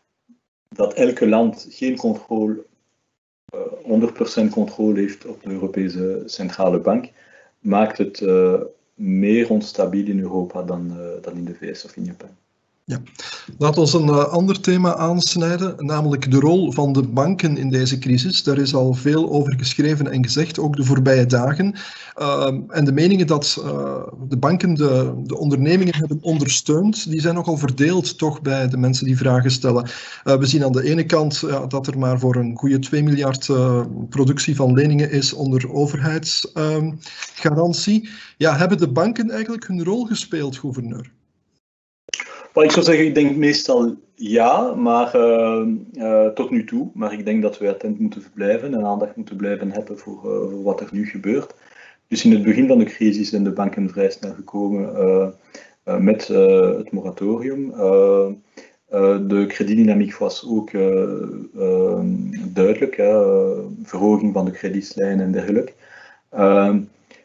dat elke land geen controle, uh, honderd procent controle heeft op de Europese Centrale Bank, maakt het uh, meer onstabiel in Europa dan, uh, dan in de V S of in Japan. Ja, laten we een uh, ander thema aansnijden, namelijk de rol van de banken in deze crisis. Daar is al veel over geschreven en gezegd, ook de voorbije dagen. Uh, en de meningen dat uh, de banken de, de ondernemingen hebben ondersteund, die zijn nogal verdeeld toch bij de mensen die vragen stellen. Uh, we zien aan de ene kant uh, dat er maar voor een goede twee miljard uh, productie van leningen is onder overheidsgarantie. Uh, ja, hebben de banken eigenlijk hun rol gespeeld, gouverneur? Well, ik zou zeggen, ik denk meestal ja, maar uh, uh, tot nu toe. Maar ik denk dat we attent moeten blijven en aandacht moeten blijven hebben voor, uh, voor wat er nu gebeurt. Dus in het begin van de crisis zijn de banken vrij snel gekomen uh, uh, met uh, het moratorium. Uh, uh, de kredietdynamiek was ook uh, uh, duidelijk, uh, verhoging van de kredietlijnen en dergelijke. Uh,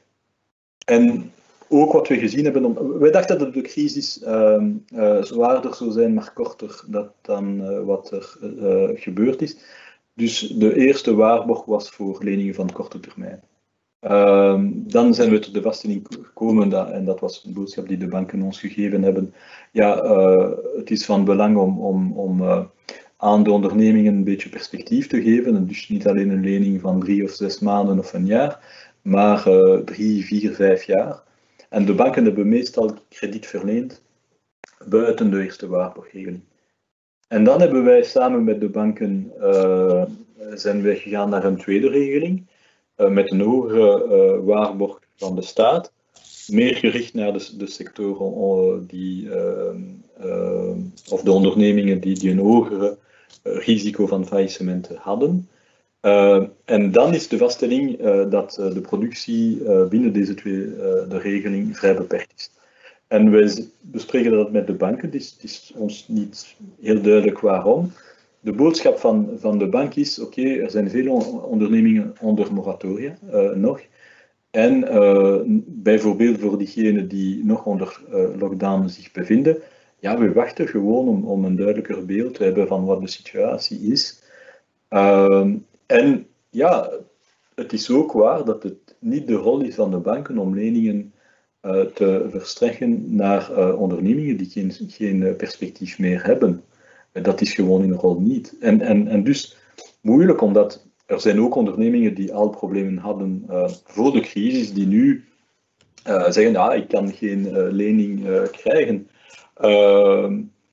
en ook wat we gezien hebben, wij dachten dat de crisis uh, uh, zwaarder zou zijn, maar korter dan uh, wat er uh, gebeurd is. Dus de eerste waarborg was voor leningen van korte termijn. Uh, dan zijn we tot de vaststelling gekomen, dat, en dat was een boodschap die de banken ons gegeven hebben. Ja, uh, het is van belang om, om, om uh, aan de ondernemingen een beetje perspectief te geven. En dus niet alleen een lening van drie of zes maanden of een jaar, maar uh, drie, vier, vijf jaar. En de banken hebben meestal krediet verleend buiten de eerste waarborgregeling. En dan hebben wij samen met de banken uh, zijn wij gegaan naar een tweede regeling, uh, met een hogere uh, waarborg van de staat, meer gericht naar de, de sectoren uh, die, uh, uh, of de ondernemingen die, die een hogere uh, risico van faillissementen hadden. Uh, en dan is de vaststelling uh, dat uh, de productie uh, binnen deze twee, uh, de regeling vrij beperkt is. En wij bespreken dat met de banken, het is, het is ons niet heel duidelijk waarom. De boodschap van, van de bank is, oké, okay, er zijn veel ondernemingen onder moratoria uh, nog. En uh, bijvoorbeeld voor diegenen die nog onder uh, lockdown zich bevinden, ja, we wachten gewoon om, om een duidelijker beeld te hebben van wat de situatie is. Uh, En ja, het is ook waar dat het niet de rol is van de banken om leningen uh, te verstrekken naar uh, ondernemingen die geen, geen perspectief meer hebben. Uh, dat is gewoon hun rol niet. En, en, en dus moeilijk, omdat er zijn ook ondernemingen die al problemen hadden uh, voor de crisis, die nu uh, zeggen, ja, ik kan geen uh, lening uh, krijgen. Uh,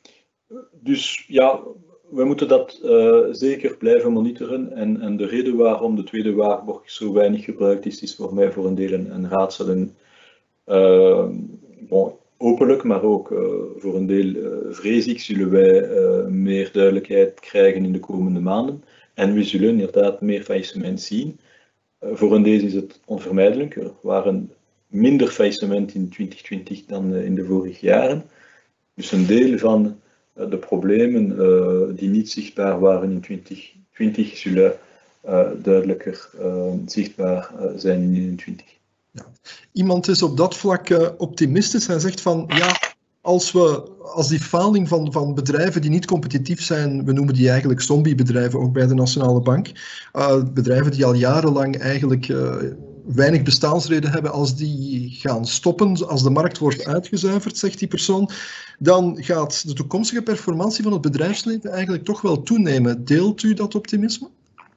dus ja... We moeten dat uh, zeker blijven monitoren en, en de reden waarom de tweede waarborg zo weinig gebruikt is, is voor mij voor een deel een, een raadsel. En, uh, bon, openlijk, maar ook uh, voor een deel uh, vrees ik, zullen wij uh, meer duidelijkheid krijgen in de komende maanden. En we zullen inderdaad meer faillissement zien. Uh, voor een deel is het onvermijdelijk. Er waren minder faillissement in twintig twintig dan uh, in de vorige jaren. Dus een deel van uh, de problemen uh, die niet zichtbaar waren in twintig twintig zullen uh, duidelijker uh, zichtbaar uh, zijn in eenentwintig. Ja. Iemand is op dat vlak uh, optimistisch. Hij zegt van, ja, als, we, als die faling van, van bedrijven die niet competitief zijn, we noemen die eigenlijk zombiebedrijven, ook bij de Nationale Bank, uh, bedrijven die al jarenlang eigenlijk uh, weinig bestaansreden hebben, als die gaan stoppen, als de markt wordt uitgezuiverd, zegt die persoon, dan gaat de toekomstige performantie van het bedrijfsleven eigenlijk toch wel toenemen. Deelt u dat optimisme?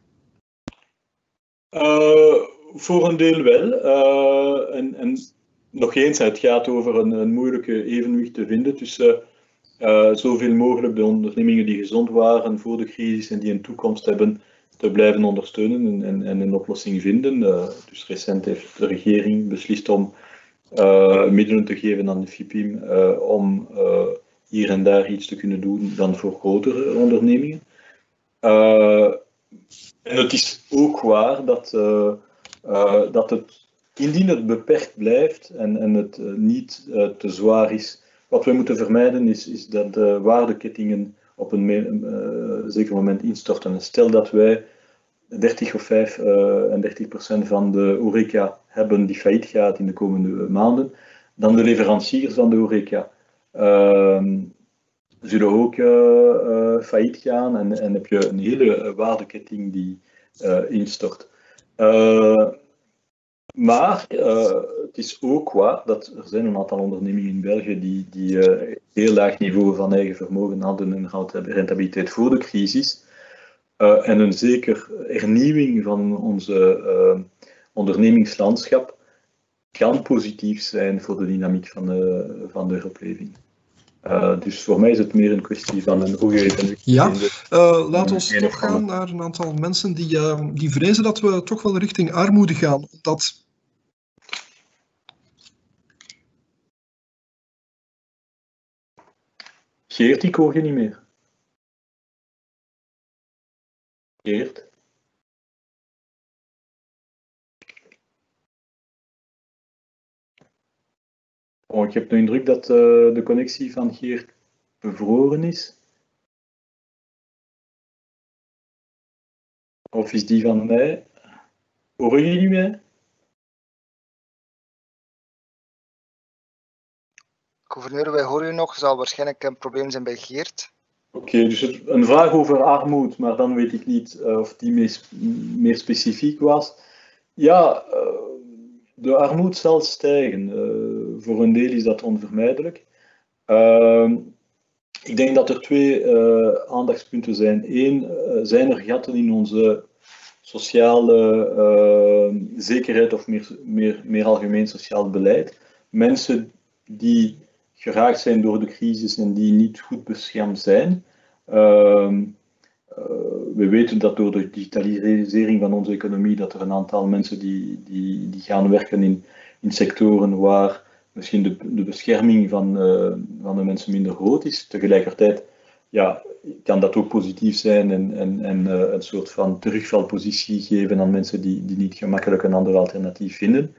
Uh, voor een deel wel. Uh, en, en nog eens, het gaat over een, een moeilijke evenwicht te vinden tussen uh, zoveel mogelijk de ondernemingen die gezond waren voor de crisis en die een toekomst hebben te blijven ondersteunen en, en, en een oplossing vinden. Uh, dus recent heeft de regering beslist om uh, middelen te geven aan de F I P I M uh, om uh, hier en daar iets te kunnen doen dan voor grotere ondernemingen. Uh, en het is ook waar dat, uh, uh, dat het, indien het beperkt blijft en, en het uh, niet uh, te zwaar is, wat we moeten vermijden is, is dat de waardekettingen op een uh, zeker moment instorten. Stel dat wij dertig of vijfendertig procent van de horeca hebben die failliet gaat in de komende maanden, dan de leveranciers van de horeca uh, zullen ook uh, uh, failliet gaan en, en heb je een hele waardeketting die uh, instort. Uh, maar uh, het is ook waar dat er zijn een aantal ondernemingen in België die, die uh, heel laag niveau van eigen vermogen hadden en rentabiliteit voor de crisis. Uh, en een zeker hernieuwing van onze uh, ondernemingslandschap kan positief zijn voor de dynamiek van de, van de heropleving. Uh, dus voor mij is het meer een kwestie van een goede evenwicht. Ja, uh, laat ons toch gaan naar een aantal mensen die, uh, die vrezen dat we toch wel richting armoede gaan. Dat... Geert, ik hoor je niet meer. Geert? Oh, ik heb de indruk dat uh, de connectie van Geert bevroren is. Of is die van mij? Horen jullie mij? Gouverneur, wij horen u nog. Er zal waarschijnlijk een probleem zijn bij Geert. Oké, okay, dus het, een vraag over armoede, maar dan weet ik niet uh, of die meer, meer specifiek was. Ja, uh, de armoede zal stijgen. Uh, voor een deel is dat onvermijdelijk. Uh, ik denk dat er twee uh, aandachtspunten zijn. Eén, uh, zijn er gaten in onze sociale uh, zekerheid of meer, meer, meer algemeen sociaal beleid. Mensen die geraakt zijn door de crisis en die niet goed beschermd zijn. Uh, uh, we weten dat door de digitalisering van onze economie dat er een aantal mensen die, die, die gaan werken in, in sectoren waar misschien de, de bescherming van, uh, van de mensen minder groot is. Tegelijkertijd ja, kan dat ook positief zijn en, en, en uh, een soort van terugvalpositie geven aan mensen die, die niet gemakkelijk een ander alternatief vinden.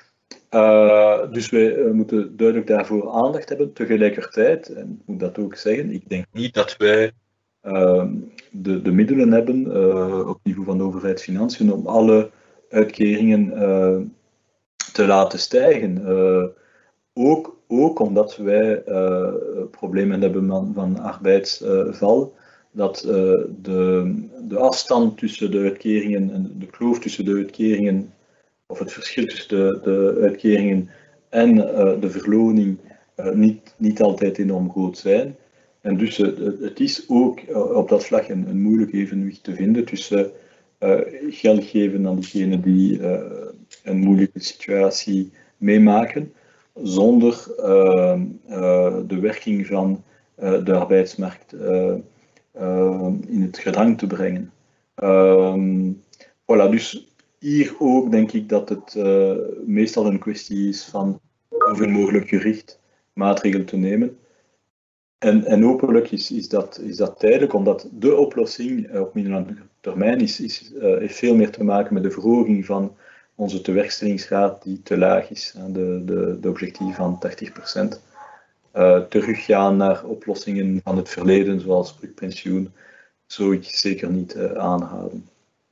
Uh, dus wij uh, moeten duidelijk daarvoor aandacht hebben. Tegelijkertijd, en ik moet dat ook zeggen, ik denk niet dat wij uh, de, de middelen hebben uh, op niveau van de overheidsfinanciën om alle uitkeringen uh, te laten stijgen. Uh, ook, ook omdat wij uh, problemen hebben van, van arbeidsval, dat uh, de, de afstand tussen de uitkeringen en de kloof tussen de uitkeringen of het verschil tussen de, de uitkeringen en uh, de verloning uh, niet, niet altijd enorm groot zijn. En dus uh, het is ook uh, op dat vlak een, een moeilijk evenwicht te vinden tussen uh, geld geven aan diegenen die uh, een moeilijke situatie meemaken, zonder uh, uh, de werking van uh, de arbeidsmarkt uh, uh, in het gedrang te brengen. Uh, voilà, dus hier ook denk ik dat het uh, meestal een kwestie is van zoveel mogelijk gericht maatregelen te nemen. En, en hopelijk is, is, dat, is dat tijdelijk, omdat de oplossing uh, op middellange termijn is, is, uh, heeft veel meer te maken met de verhoging van onze tewerkstellingsgraad die te laag is, de, de, de objectief van tachtig procent. Uh, teruggaan naar oplossingen van het verleden, zoals brugpensioen, zou ik zeker niet uh, aanhouden.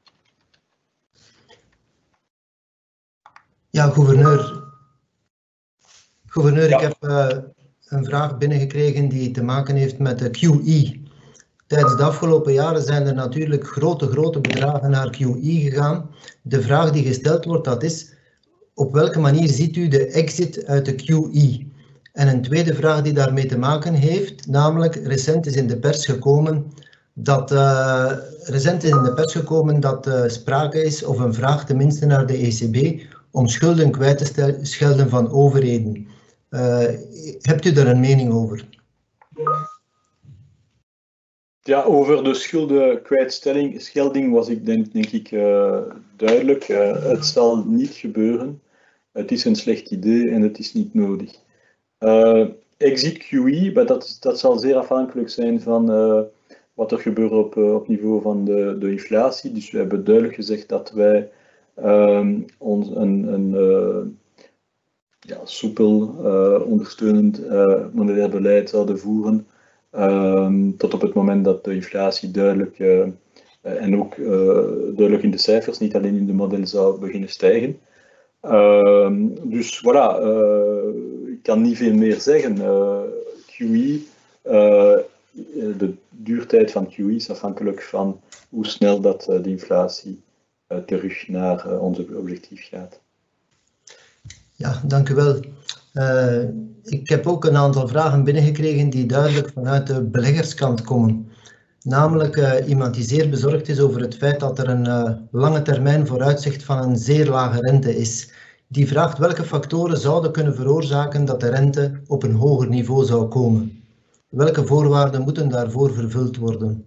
Ja, gouverneur. Gouverneur, ja. Ik heb uh, een vraag binnengekregen die te maken heeft met de Q E. Tijdens de afgelopen jaren zijn er natuurlijk grote, grote bedragen naar Q E gegaan. De vraag die gesteld wordt, dat is, op welke manier ziet u de exit uit de Q E? En een tweede vraag die daarmee te maken heeft, namelijk, recent is in de pers gekomen dat, uh, recent is in de pers gekomen dat uh, sprake is, of een vraag tenminste naar de E C B, om schulden kwijt te schelden van overheden. Uh, hebt u daar een mening over? Ja, over de schuldenkwijtstelling schelding was ik denk, denk ik uh, duidelijk. Uh, het zal niet gebeuren. Het is een slecht idee en het is niet nodig. Uh, exit Q E, maar dat, dat zal zeer afhankelijk zijn van uh, wat er gebeurt op, uh, op niveau van de, de inflatie. Dus we hebben duidelijk gezegd dat wij um, ons een, een uh, ja, soepel, uh, ondersteunend uh, monetair beleid zouden voeren. Um, tot op het moment dat de inflatie duidelijk, uh, uh, en ook uh, duidelijk in de cijfers, niet alleen in de model, zou beginnen stijgen. Uh, dus voilà, uh, ik kan niet veel meer zeggen. Uh, Q E, uh, de duurtijd van Q E is afhankelijk van hoe snel dat uh, de inflatie uh, terug naar uh, onze objectief gaat. Ja, dank u wel. Uh, ik heb ook een aantal vragen binnengekregen die duidelijk vanuit de beleggerskant komen. Namelijk uh, iemand die zeer bezorgd is over het feit dat er een uh, lange termijn vooruitzicht van een zeer lage rente is. Die vraagt welke factoren zouden kunnen veroorzaken dat de rente op een hoger niveau zou komen. Welke voorwaarden moeten daarvoor vervuld worden?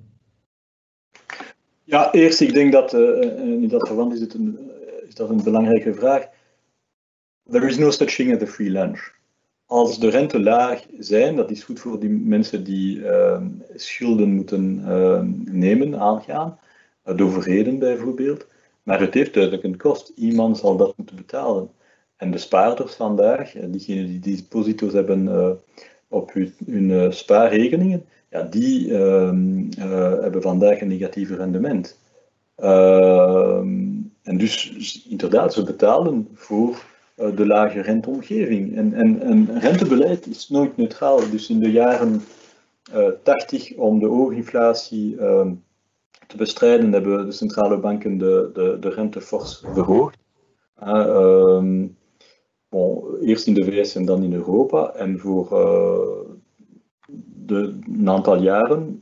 Ja, eerst, ik denk dat, uh, in dat verband is, het een, is dat een belangrijke vraag. There is no such thing as a free lunch. Als de rente laag zijn, dat is goed voor die mensen die uh, schulden moeten uh, nemen, aangaan, uh, de overheden bijvoorbeeld, maar het heeft duidelijk een kost. Iemand zal dat moeten betalen. En de spaarders vandaag, diegenen die deposito's hebben uh, op hun, hun uh, spaarrekeningen, ja, die uh, uh, hebben vandaag een negatief rendement. Uh, en dus inderdaad, ze betalen voor de lage renteomgeving. En, en, en rentebeleid is nooit neutraal. Dus in de jaren uh, tachtig, om de hoge inflatie uh, te bestrijden, hebben de centrale banken de, de, de rente fors verhoogd. Uh, um, bon, eerst in de V S en dan in Europa. En voor uh, de, een aantal jaren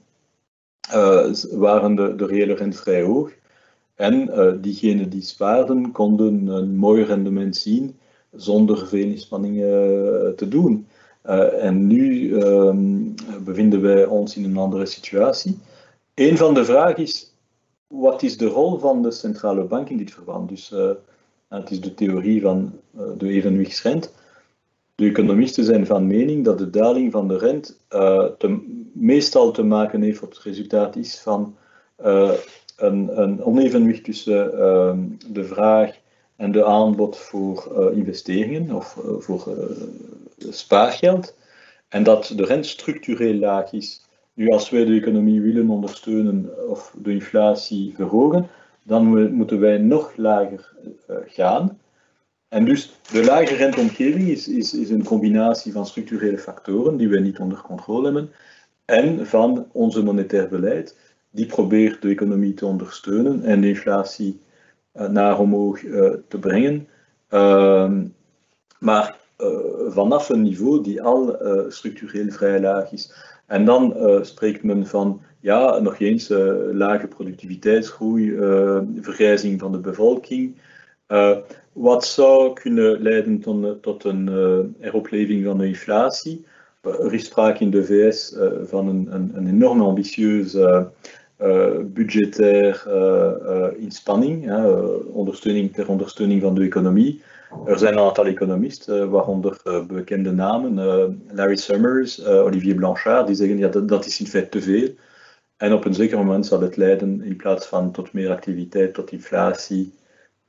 uh, waren de, de reële rente vrij hoog. En uh, diegenen die spaarden konden een mooi rendement zien zonder veel inspanningen te doen. Uh, en nu uh, bevinden wij ons in een andere situatie. Een van de vragen is, wat is de rol van de centrale bank in dit verband? Dus uh, het is de theorie van uh, de evenwichtsrente. De economisten zijn van mening dat de daling van de rente uh, te, meestal te maken heeft, wat het resultaat is van uh, een, een onevenwicht tussen uh, de vraag en de aanbod voor uh, investeringen of uh, voor uh, spaargeld. En dat de rente structureel laag is. Nu, als wij de economie willen ondersteunen of de inflatie verhogen, dan we, moeten wij nog lager uh, gaan. En dus de lage renteomgeving is, is, is een combinatie van structurele factoren die wij niet onder controle hebben en van onze monetair beleid die probeert de economie te ondersteunen en de inflatie uh, naar omhoog uh, te brengen. Uh, maar uh, vanaf een niveau die al uh, structureel vrij laag is. En dan uh, spreekt men van ja, nog eens uh, lage productiviteitsgroei, uh, vergrijzing van de bevolking. Uh, wat zou kunnen leiden tot, tot een uh, heropleving van de inflatie? Er is sprake in de V S uh, van een, een, een enorm ambitieuze uh, budgetair uh, uh, inspanning, uh, ondersteuning ter ondersteuning van de economie. Er zijn een aantal economisten, uh, waaronder uh, bekende namen, uh, Larry Summers, uh, Olivier Blanchard, die zeggen ja, dat, dat is in feite te veel. En op een zeker moment zal het leiden, in plaats van tot meer activiteit, tot inflatie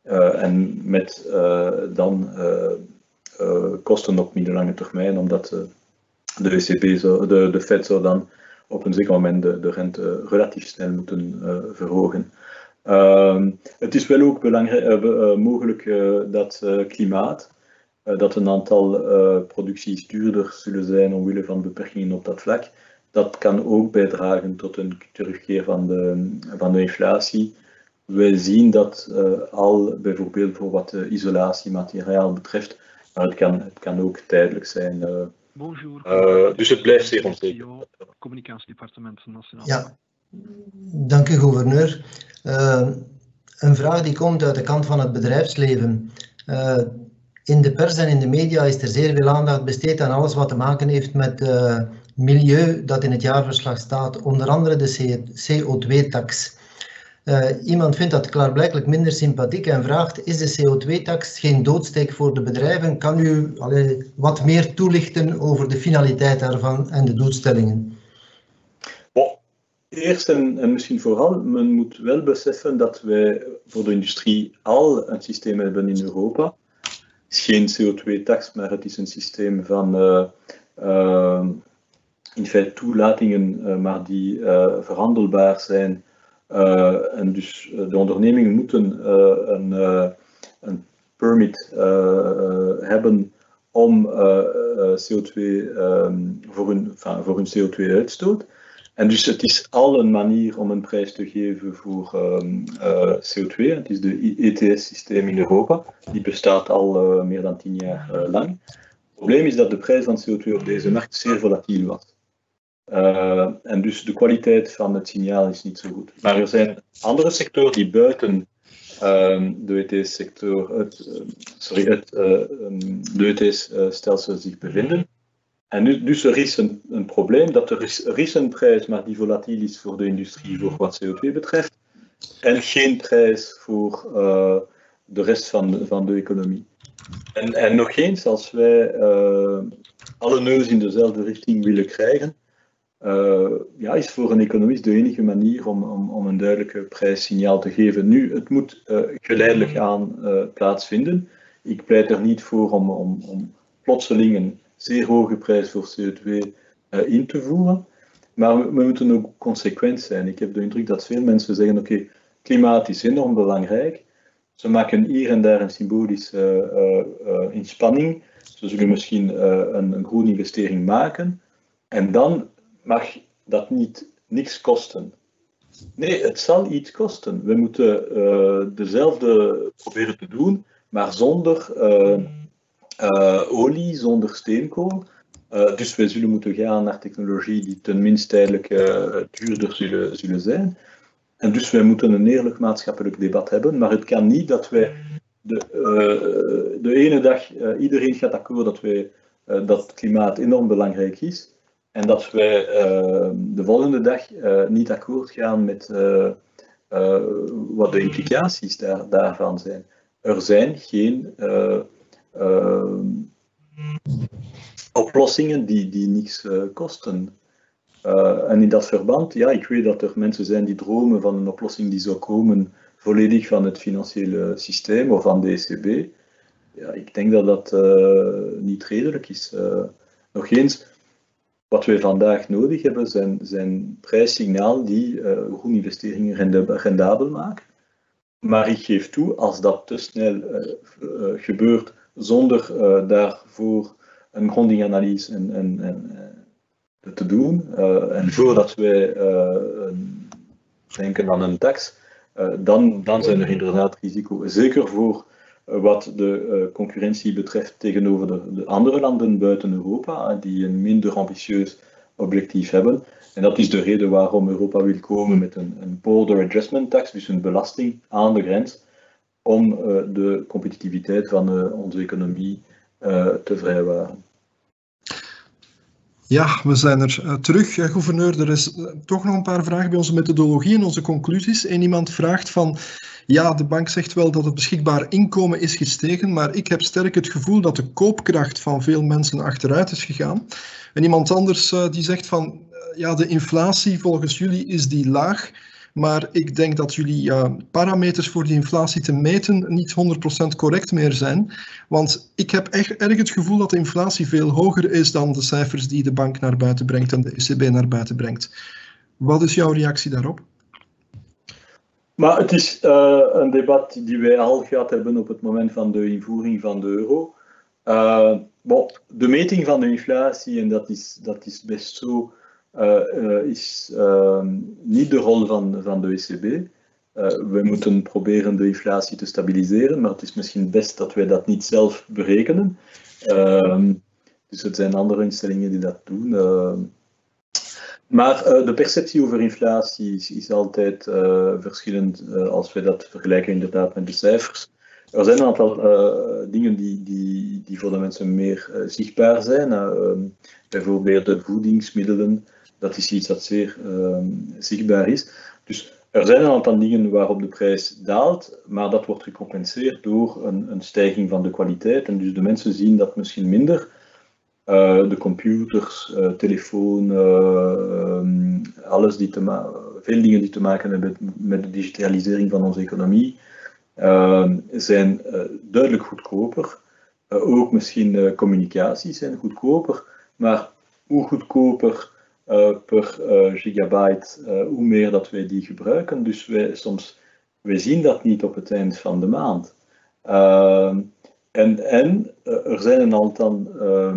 Uh, en met uh, dan uh, uh, kosten op middellange termijn, omdat uh, de E C B, zo, de, de Fed zou dan op een zeker moment de, de rente relatief snel moeten uh, verhogen. Uh, het is wel ook belangrijk, uh, uh, mogelijk uh, dat uh, klimaat, uh, dat een aantal uh, producties duurder zullen zijn omwille van beperkingen op dat vlak. Dat kan ook bijdragen tot een terugkeer van de, van de inflatie. Wij zien dat uh, al bijvoorbeeld voor wat de isolatiemateriaal betreft, maar het kan, het kan ook tijdelijk zijn. Uh, Bonjour. Uh, dus het blijft zeer onzeker. Communicatiedepartement Nationaal. Ja, dank u gouverneur. Uh, een vraag die komt uit de kant van het bedrijfsleven. Uh, in de pers en in de media is er zeer veel aandacht besteed aan alles wat te maken heeft met uh, milieu dat in het jaarverslag staat, onder andere de C O twee tax. Uh, iemand vindt dat klaarblijkelijk minder sympathiek en vraagt, is de C O twee tax geen doodsteek voor de bedrijven? Kan u allee, wat meer toelichten over de finaliteit daarvan en de doelstellingen? Bon, eerst en, en misschien vooral, men moet wel beseffen dat wij voor de industrie al een systeem hebben in Europa. Het is geen C O twee tax, maar het is een systeem van uh, uh, in feite toelatingen, uh, maar die uh, verhandelbaar zijn. Uh, en dus uh, de ondernemingen moeten uh, een, uh, een permit uh, uh, hebben om uh, uh, C O twee um, voor, hun, enfin, voor hun C O twee uitstoot. En dus het is al een manier om een prijs te geven voor um, uh, C O twee. Het is de E T S-systeem in Europa. Die bestaat al uh, meer dan tien jaar uh, lang. Het probleem is dat de prijs van C O twee op deze markt zeer volatiel was. Uh, en dus de kwaliteit van het signaal is niet zo goed. Maar er zijn andere sectoren die buiten uh, de E T S-sector, het, uh, sorry, het uh, um, de E T S-stelsel zich bevinden. En nu, dus er is een, een probleem dat er is, er is een prijs, maar die volatiel is voor de industrie voor wat C O twee betreft, en geen prijs voor uh, de rest van de, van de economie. En, en nog eens, als wij uh, alle neus in dezelfde richting willen krijgen, Uh, ja, is voor een economist de enige manier om, om, om een duidelijke prijssignaal te geven. Nu, het moet uh, geleidelijk aan uh, plaatsvinden. Ik pleit er niet voor om, om, om plotseling een zeer hoge prijs voor C O twee uh, in te voeren, maar we, we moeten ook consequent zijn. Ik heb de indruk dat veel mensen zeggen, oké, okay, klimaat is enorm belangrijk. Ze maken hier en daar een symbolische uh, uh, inspanning. Ze zullen misschien uh, een, een groene investering maken. En dan mag dat niet niks kosten. Nee, het zal iets kosten. We moeten uh, dezelfde proberen te doen, maar zonder uh, uh, olie, zonder steenkool. Uh, dus we zullen moeten gaan naar technologie die tenminste tijdelijk uh, duurder zullen, zullen zijn. En dus wij moeten een eerlijk maatschappelijk debat hebben, maar het kan niet dat wij de, uh, de ene dag, uh, iedereen gaat akkoord dat, wij, uh, dat klimaat enorm belangrijk is, en dat wij uh, de volgende dag uh, niet akkoord gaan met uh, uh, wat de implicaties daar, daarvan zijn. Er zijn geen uh, uh, oplossingen die, die niks uh, kosten. Uh, en in dat verband, ja, ik weet dat er mensen zijn die dromen van een oplossing die zou komen volledig van het financiële systeem of van de E C B. Ja, ik denk dat dat uh, niet redelijk is. Uh, nog eens, wat wij vandaag nodig hebben zijn, zijn prijssignaal die uh, groene investeringen rendabel maken. Maar ik geef toe, als dat te snel uh, uh, gebeurt zonder uh, daarvoor een grondige en, en, en, uh, te doen, uh, en voordat wij uh, denken aan een tax, uh, dan, dan zijn er inderdaad risico's. Zeker voor uh, wat de uh, concurrentie betreft tegenover de, de andere landen buiten Europa, uh, die een minder ambitieus objectief hebben. En dat is de reden waarom Europa wil komen met een, een border adjustment tax, dus een belasting aan de grens, om uh, de competitiviteit van uh, onze economie uh, te vrijwaren. Ja, we zijn er uh, terug, uh, gouverneur. Er is uh, toch nog een paar vragen bij onze methodologie en onze conclusies. En iemand vraagt van, ja, de bank zegt wel dat het beschikbaar inkomen is gestegen, maar ik heb sterk het gevoel dat de koopkracht van veel mensen achteruit is gegaan. En iemand anders uh, die zegt van, uh, ja, de inflatie volgens jullie is die laag, maar ik denk dat jullie uh, parameters voor die inflatie te meten niet honderd procent correct meer zijn. Want ik heb echt erg het gevoel dat de inflatie veel hoger is dan de cijfers die de bank naar buiten brengt en de E C B naar buiten brengt. Wat is jouw reactie daarop? Maar het is uh, een debat die wij al gehad hebben op het moment van de invoering van de euro. Uh, bon, de meting van de inflatie, en dat is, dat is best zo, uh, uh, is uh, niet de rol van, van de E C B. Uh, we moeten proberen de inflatie te stabiliseren, maar het is misschien best dat wij dat niet zelf berekenen. Uh, dus het zijn andere instellingen die dat doen. Uh, Maar uh, de perceptie over inflatie is, is altijd uh, verschillend uh, als we dat vergelijken inderdaad met de cijfers. Er zijn een aantal uh, dingen die, die, die voor de mensen meer uh, zichtbaar zijn. Uh, um, bijvoorbeeld de voedingsmiddelen, dat is iets dat zeer uh, zichtbaar is. Dus er zijn een aantal dingen waarop de prijs daalt, maar dat wordt gecompenseerd door een, een stijging van de kwaliteit. En dus de mensen zien dat misschien minder. Uh, de computers, uh, telefoon, uh, um, alles die te ma- veel dingen die te maken hebben met, met de digitalisering van onze economie, uh, zijn uh, duidelijk goedkoper. Uh, ook misschien uh, communicaties zijn goedkoper, maar hoe goedkoper uh, per uh, gigabyte, uh, hoe meer dat wij die gebruiken. Dus wij, soms, wij zien dat niet op het eind van de maand. Uh, en en uh, er zijn een aantal uh,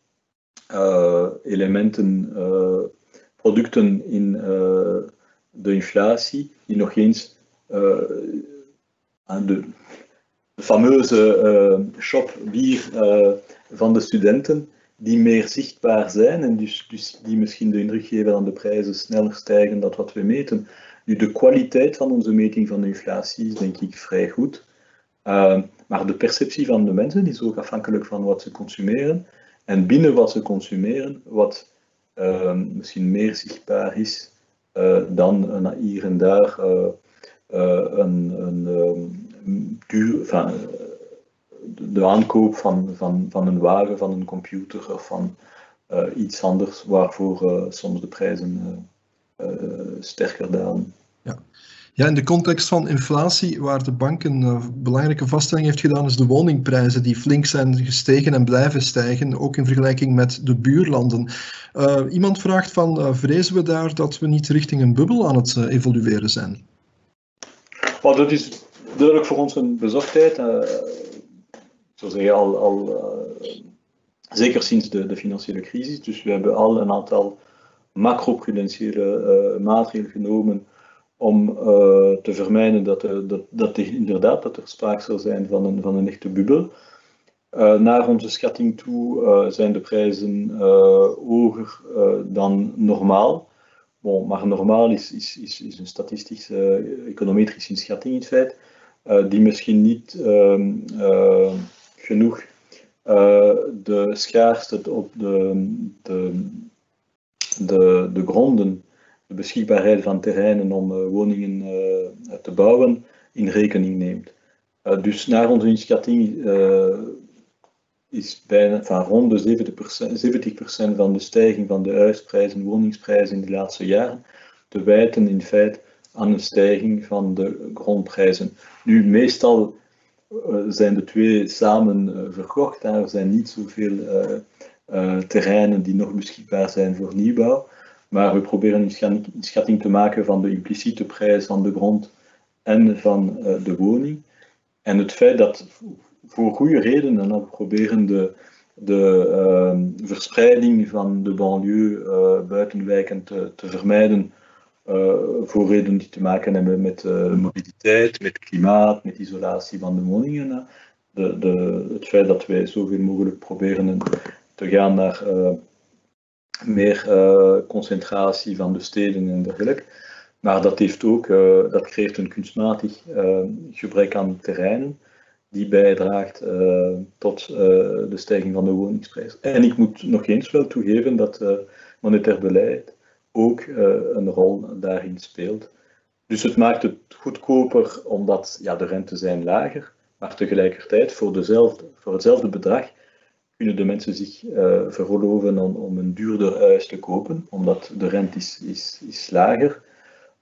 Uh, elementen, uh, producten in uh, de inflatie, die nog eens uh, aan de, de fameuze uh, shop bier uh, van de studenten, die meer zichtbaar zijn en dus, dus die misschien de indruk geven dat de prijzen sneller stijgen dan wat we meten. Nu, de kwaliteit van onze meting van de inflatie is denk ik vrij goed, uh, maar de perceptie van de mensen is ook afhankelijk van wat ze consumeren. En binnen wat ze consumeren, wat uh, misschien meer zichtbaar is uh, dan uh, hier en daar uh, uh, een, een um, duur, enfin, de, de aankoop van, van, van een wagen, van een computer of van uh, iets anders, waarvoor uh, soms de prijzen uh, uh, sterker dalen. Ja. Ja, in de context van inflatie, waar de bank een uh, belangrijke vaststelling heeft gedaan, is de woningprijzen die flink zijn gestegen en blijven stijgen, ook in vergelijking met de buurlanden. Uh, iemand vraagt van, uh, vrezen we daar dat we niet richting een bubbel aan het uh, evolueren zijn? Well, dat is duidelijk voor ons een bezorgdheid. Uh, zo zeg je al, al uh, zeker sinds de, de financiële crisis. Dus we hebben al een aantal macro-prudentiële uh, maatregelen genomen om uh, te vermijden dat, er, dat, dat er, inderdaad dat er sprake zou zijn van een, van een echte bubbel. Uh, naar onze schatting toe uh, zijn de prijzen uh, hoger uh, dan normaal. Bon, maar normaal is, is, is, is een statistische, uh, econometrische inschatting in feite, uh, die misschien niet uh, uh, genoeg uh, de schaarste op de, de, de, de gronden, de beschikbaarheid van terreinen om uh, woningen uh, te bouwen, in rekening neemt. Uh, dus naar onze inschatting uh, is bijna van rond de zeventig procent van de stijging van de huisprijzen, woningsprijzen in de laatste jaren te wijten in feite aan een stijging van de grondprijzen. Nu, meestal uh, zijn de twee samen uh, verkocht. Er zijn niet zoveel uh, uh, terreinen die nog beschikbaar zijn voor nieuwbouw. Maar we proberen een schatting te maken van de impliciete prijs van de grond en van uh, de woning. En het feit dat voor goede redenen we proberen de, de uh, verspreiding van de banlieue uh, buitenwijken te, te vermijden, uh, voor redenen die te maken hebben met uh, mobiliteit, met klimaat, met isolatie van de woningen. De, de, het feit dat wij zoveel mogelijk proberen te gaan naar uh, meer uh, concentratie van de steden en dergelijke. Maar dat, heeft ook, uh, dat creëert een kunstmatig uh, gebrek aan terreinen die bijdraagt uh, tot uh, de stijging van de woningsprijs. En ik moet nog eens wel toegeven dat uh, monetair beleid ook uh, een rol daarin speelt. Dus het maakt het goedkoper omdat ja, de rentes zijn lager, maar tegelijkertijd voor, dezelfde, voor hetzelfde bedrag kunnen de mensen zich uh, veroorloven om, om een duurder huis te kopen, omdat de rente is, is, is lager.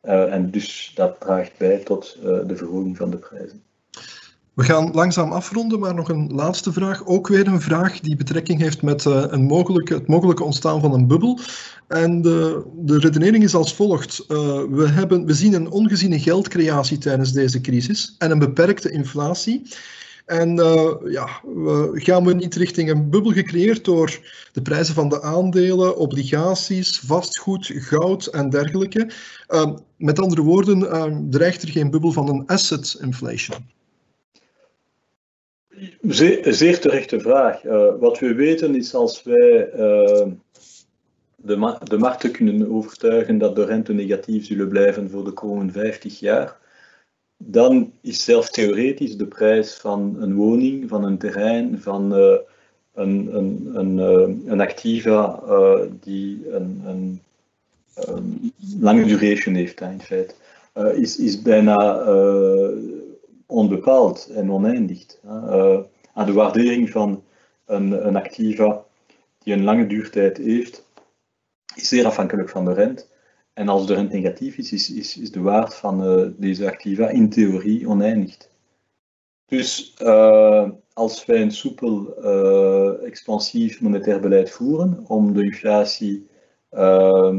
Uh, en dus dat draagt bij tot uh, de verhoging van de prijzen. We gaan langzaam afronden, maar nog een laatste vraag. Ook weer een vraag die betrekking heeft met uh, een mogelijke, het mogelijke ontstaan van een bubbel. En de, de redenering is als volgt. Uh, we, hebben, we zien een ongeziene geldcreatie tijdens deze crisis en een beperkte inflatie. En uh, ja, we, gaan we niet richting een bubbel gecreëerd door de prijzen van de aandelen, obligaties, vastgoed, goud en dergelijke? Uh, met andere woorden, uh, dreigt er geen bubbel van een asset inflation? Zeer, zeer terechte vraag. Uh, wat we weten is als wij uh, de, ma de markten kunnen overtuigen dat de rente negatief zullen blijven voor de komende vijftig jaar, dan is zelfs theoretisch de prijs van een woning, van een terrein, van uh, een, een, een, uh, een activa uh, die een, een, een lange duration heeft, in feite, uh, is, is bijna uh, onbepaald en oneindig. Uh, aan de waardering van een, een activa die een lange duurtijd heeft, is zeer afhankelijk van de rente. En als de rente negatief is, is, is, is de waarde van uh, deze activa in theorie oneindig. Dus uh, als wij een soepel, uh, expansief monetair beleid voeren om de inflatie uh,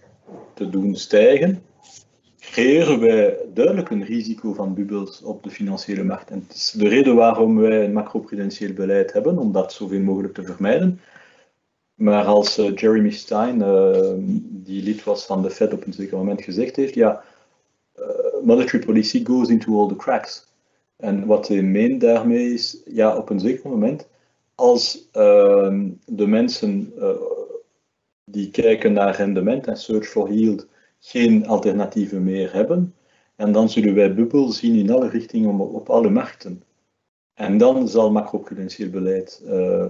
te doen stijgen, creëren wij duidelijk een risico van bubbels op de financiële markt. En het is de reden waarom wij een macroprudentieel beleid hebben, om dat zoveel mogelijk te vermijden. Maar als uh, Jeremy Stein, uh, die lid was van de Fed, op een zeker moment gezegd heeft, ja, uh, monetary policy goes into all the cracks. En wat hij meent daarmee is, ja, op een zeker moment, als uh, de mensen uh, die kijken naar rendement en search for yield geen alternatieven meer hebben, en dan zullen wij bubbel zien in alle richtingen op, op alle markten. En dan zal macroprudentieel beleid uh,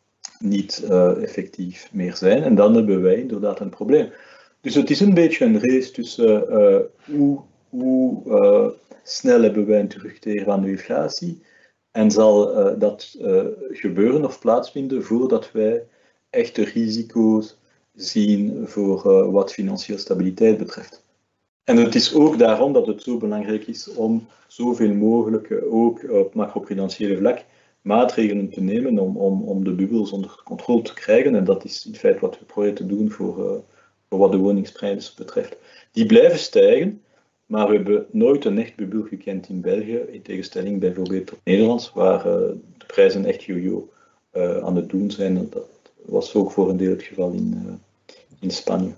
niet uh, effectief meer zijn. En dan hebben wij inderdaad een probleem. Dus het is een beetje een race tussen uh, hoe, hoe uh, snel hebben wij een terugkeer van de inflatie en zal uh, dat uh, gebeuren of plaatsvinden voordat wij echte risico's zien voor uh, wat financiële stabiliteit betreft. En het is ook daarom dat het zo belangrijk is om zoveel mogelijk, uh, ook op macroprudentiële vlak, maatregelen te nemen om, om, om de bubbels onder controle te krijgen. En dat is in feite wat we proberen te doen voor, uh, voor wat de woningsprijzen betreft. Die blijven stijgen, maar we hebben nooit een echt bubbel gekend in België, in tegenstelling bijvoorbeeld tot Nederland, waar uh, de prijzen echt yo-yo uh, aan het doen zijn. En dat was ook voor een deel het geval in, uh, in Spanje.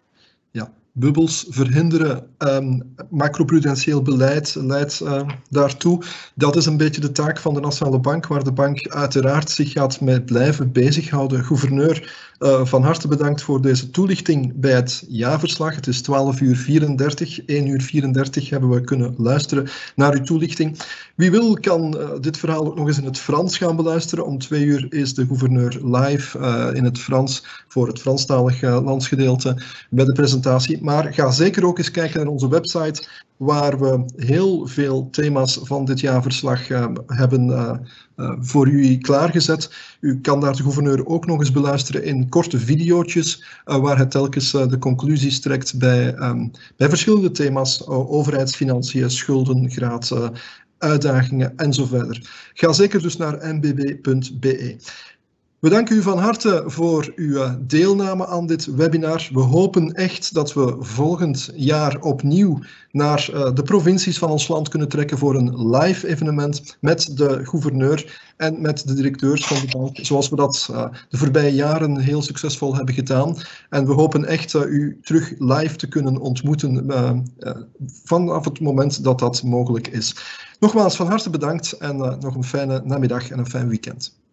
Ja. Bubbels verhinderen, um, macroprudentieel beleid leidt uh, daartoe. Dat is een beetje de taak van de Nationale Bank, waar de bank uiteraard zich gaat mee blijven bezighouden. Gouverneur, uh, van harte bedankt voor deze toelichting bij het jaarverslag. Het is twaalf uur vierendertig, één uur vierendertig hebben we kunnen luisteren naar uw toelichting. Wie wil kan uh, dit verhaal ook nog eens in het Frans gaan beluisteren. Om twee uur is de gouverneur live uh, in het Frans voor het Franstalig uh, landsgedeelte bij de presentatie. Maar ga zeker ook eens kijken naar onze website, waar we heel veel thema's van dit jaarverslag uh, hebben uh, uh, voor u klaargezet. U kan daar de gouverneur ook nog eens beluisteren in korte video's, uh, waar hij telkens uh, de conclusies trekt bij, um, bij verschillende thema's, uh, overheidsfinanciën, schuldengraad, uh, uitdagingen en zo verder. Ga zeker dus naar n b b punt b e. We danken u van harte voor uw deelname aan dit webinar. We hopen echt dat we volgend jaar opnieuw naar uh, de provincies van ons land kunnen trekken voor een live evenement met de gouverneur en met de directeurs van de bank, zoals we dat uh, de voorbije jaren heel succesvol hebben gedaan. En we hopen echt uh, u terug live te kunnen ontmoeten uh, uh, vanaf het moment dat dat mogelijk is. Nogmaals van harte bedankt en uh, nog een fijne namiddag en een fijn weekend.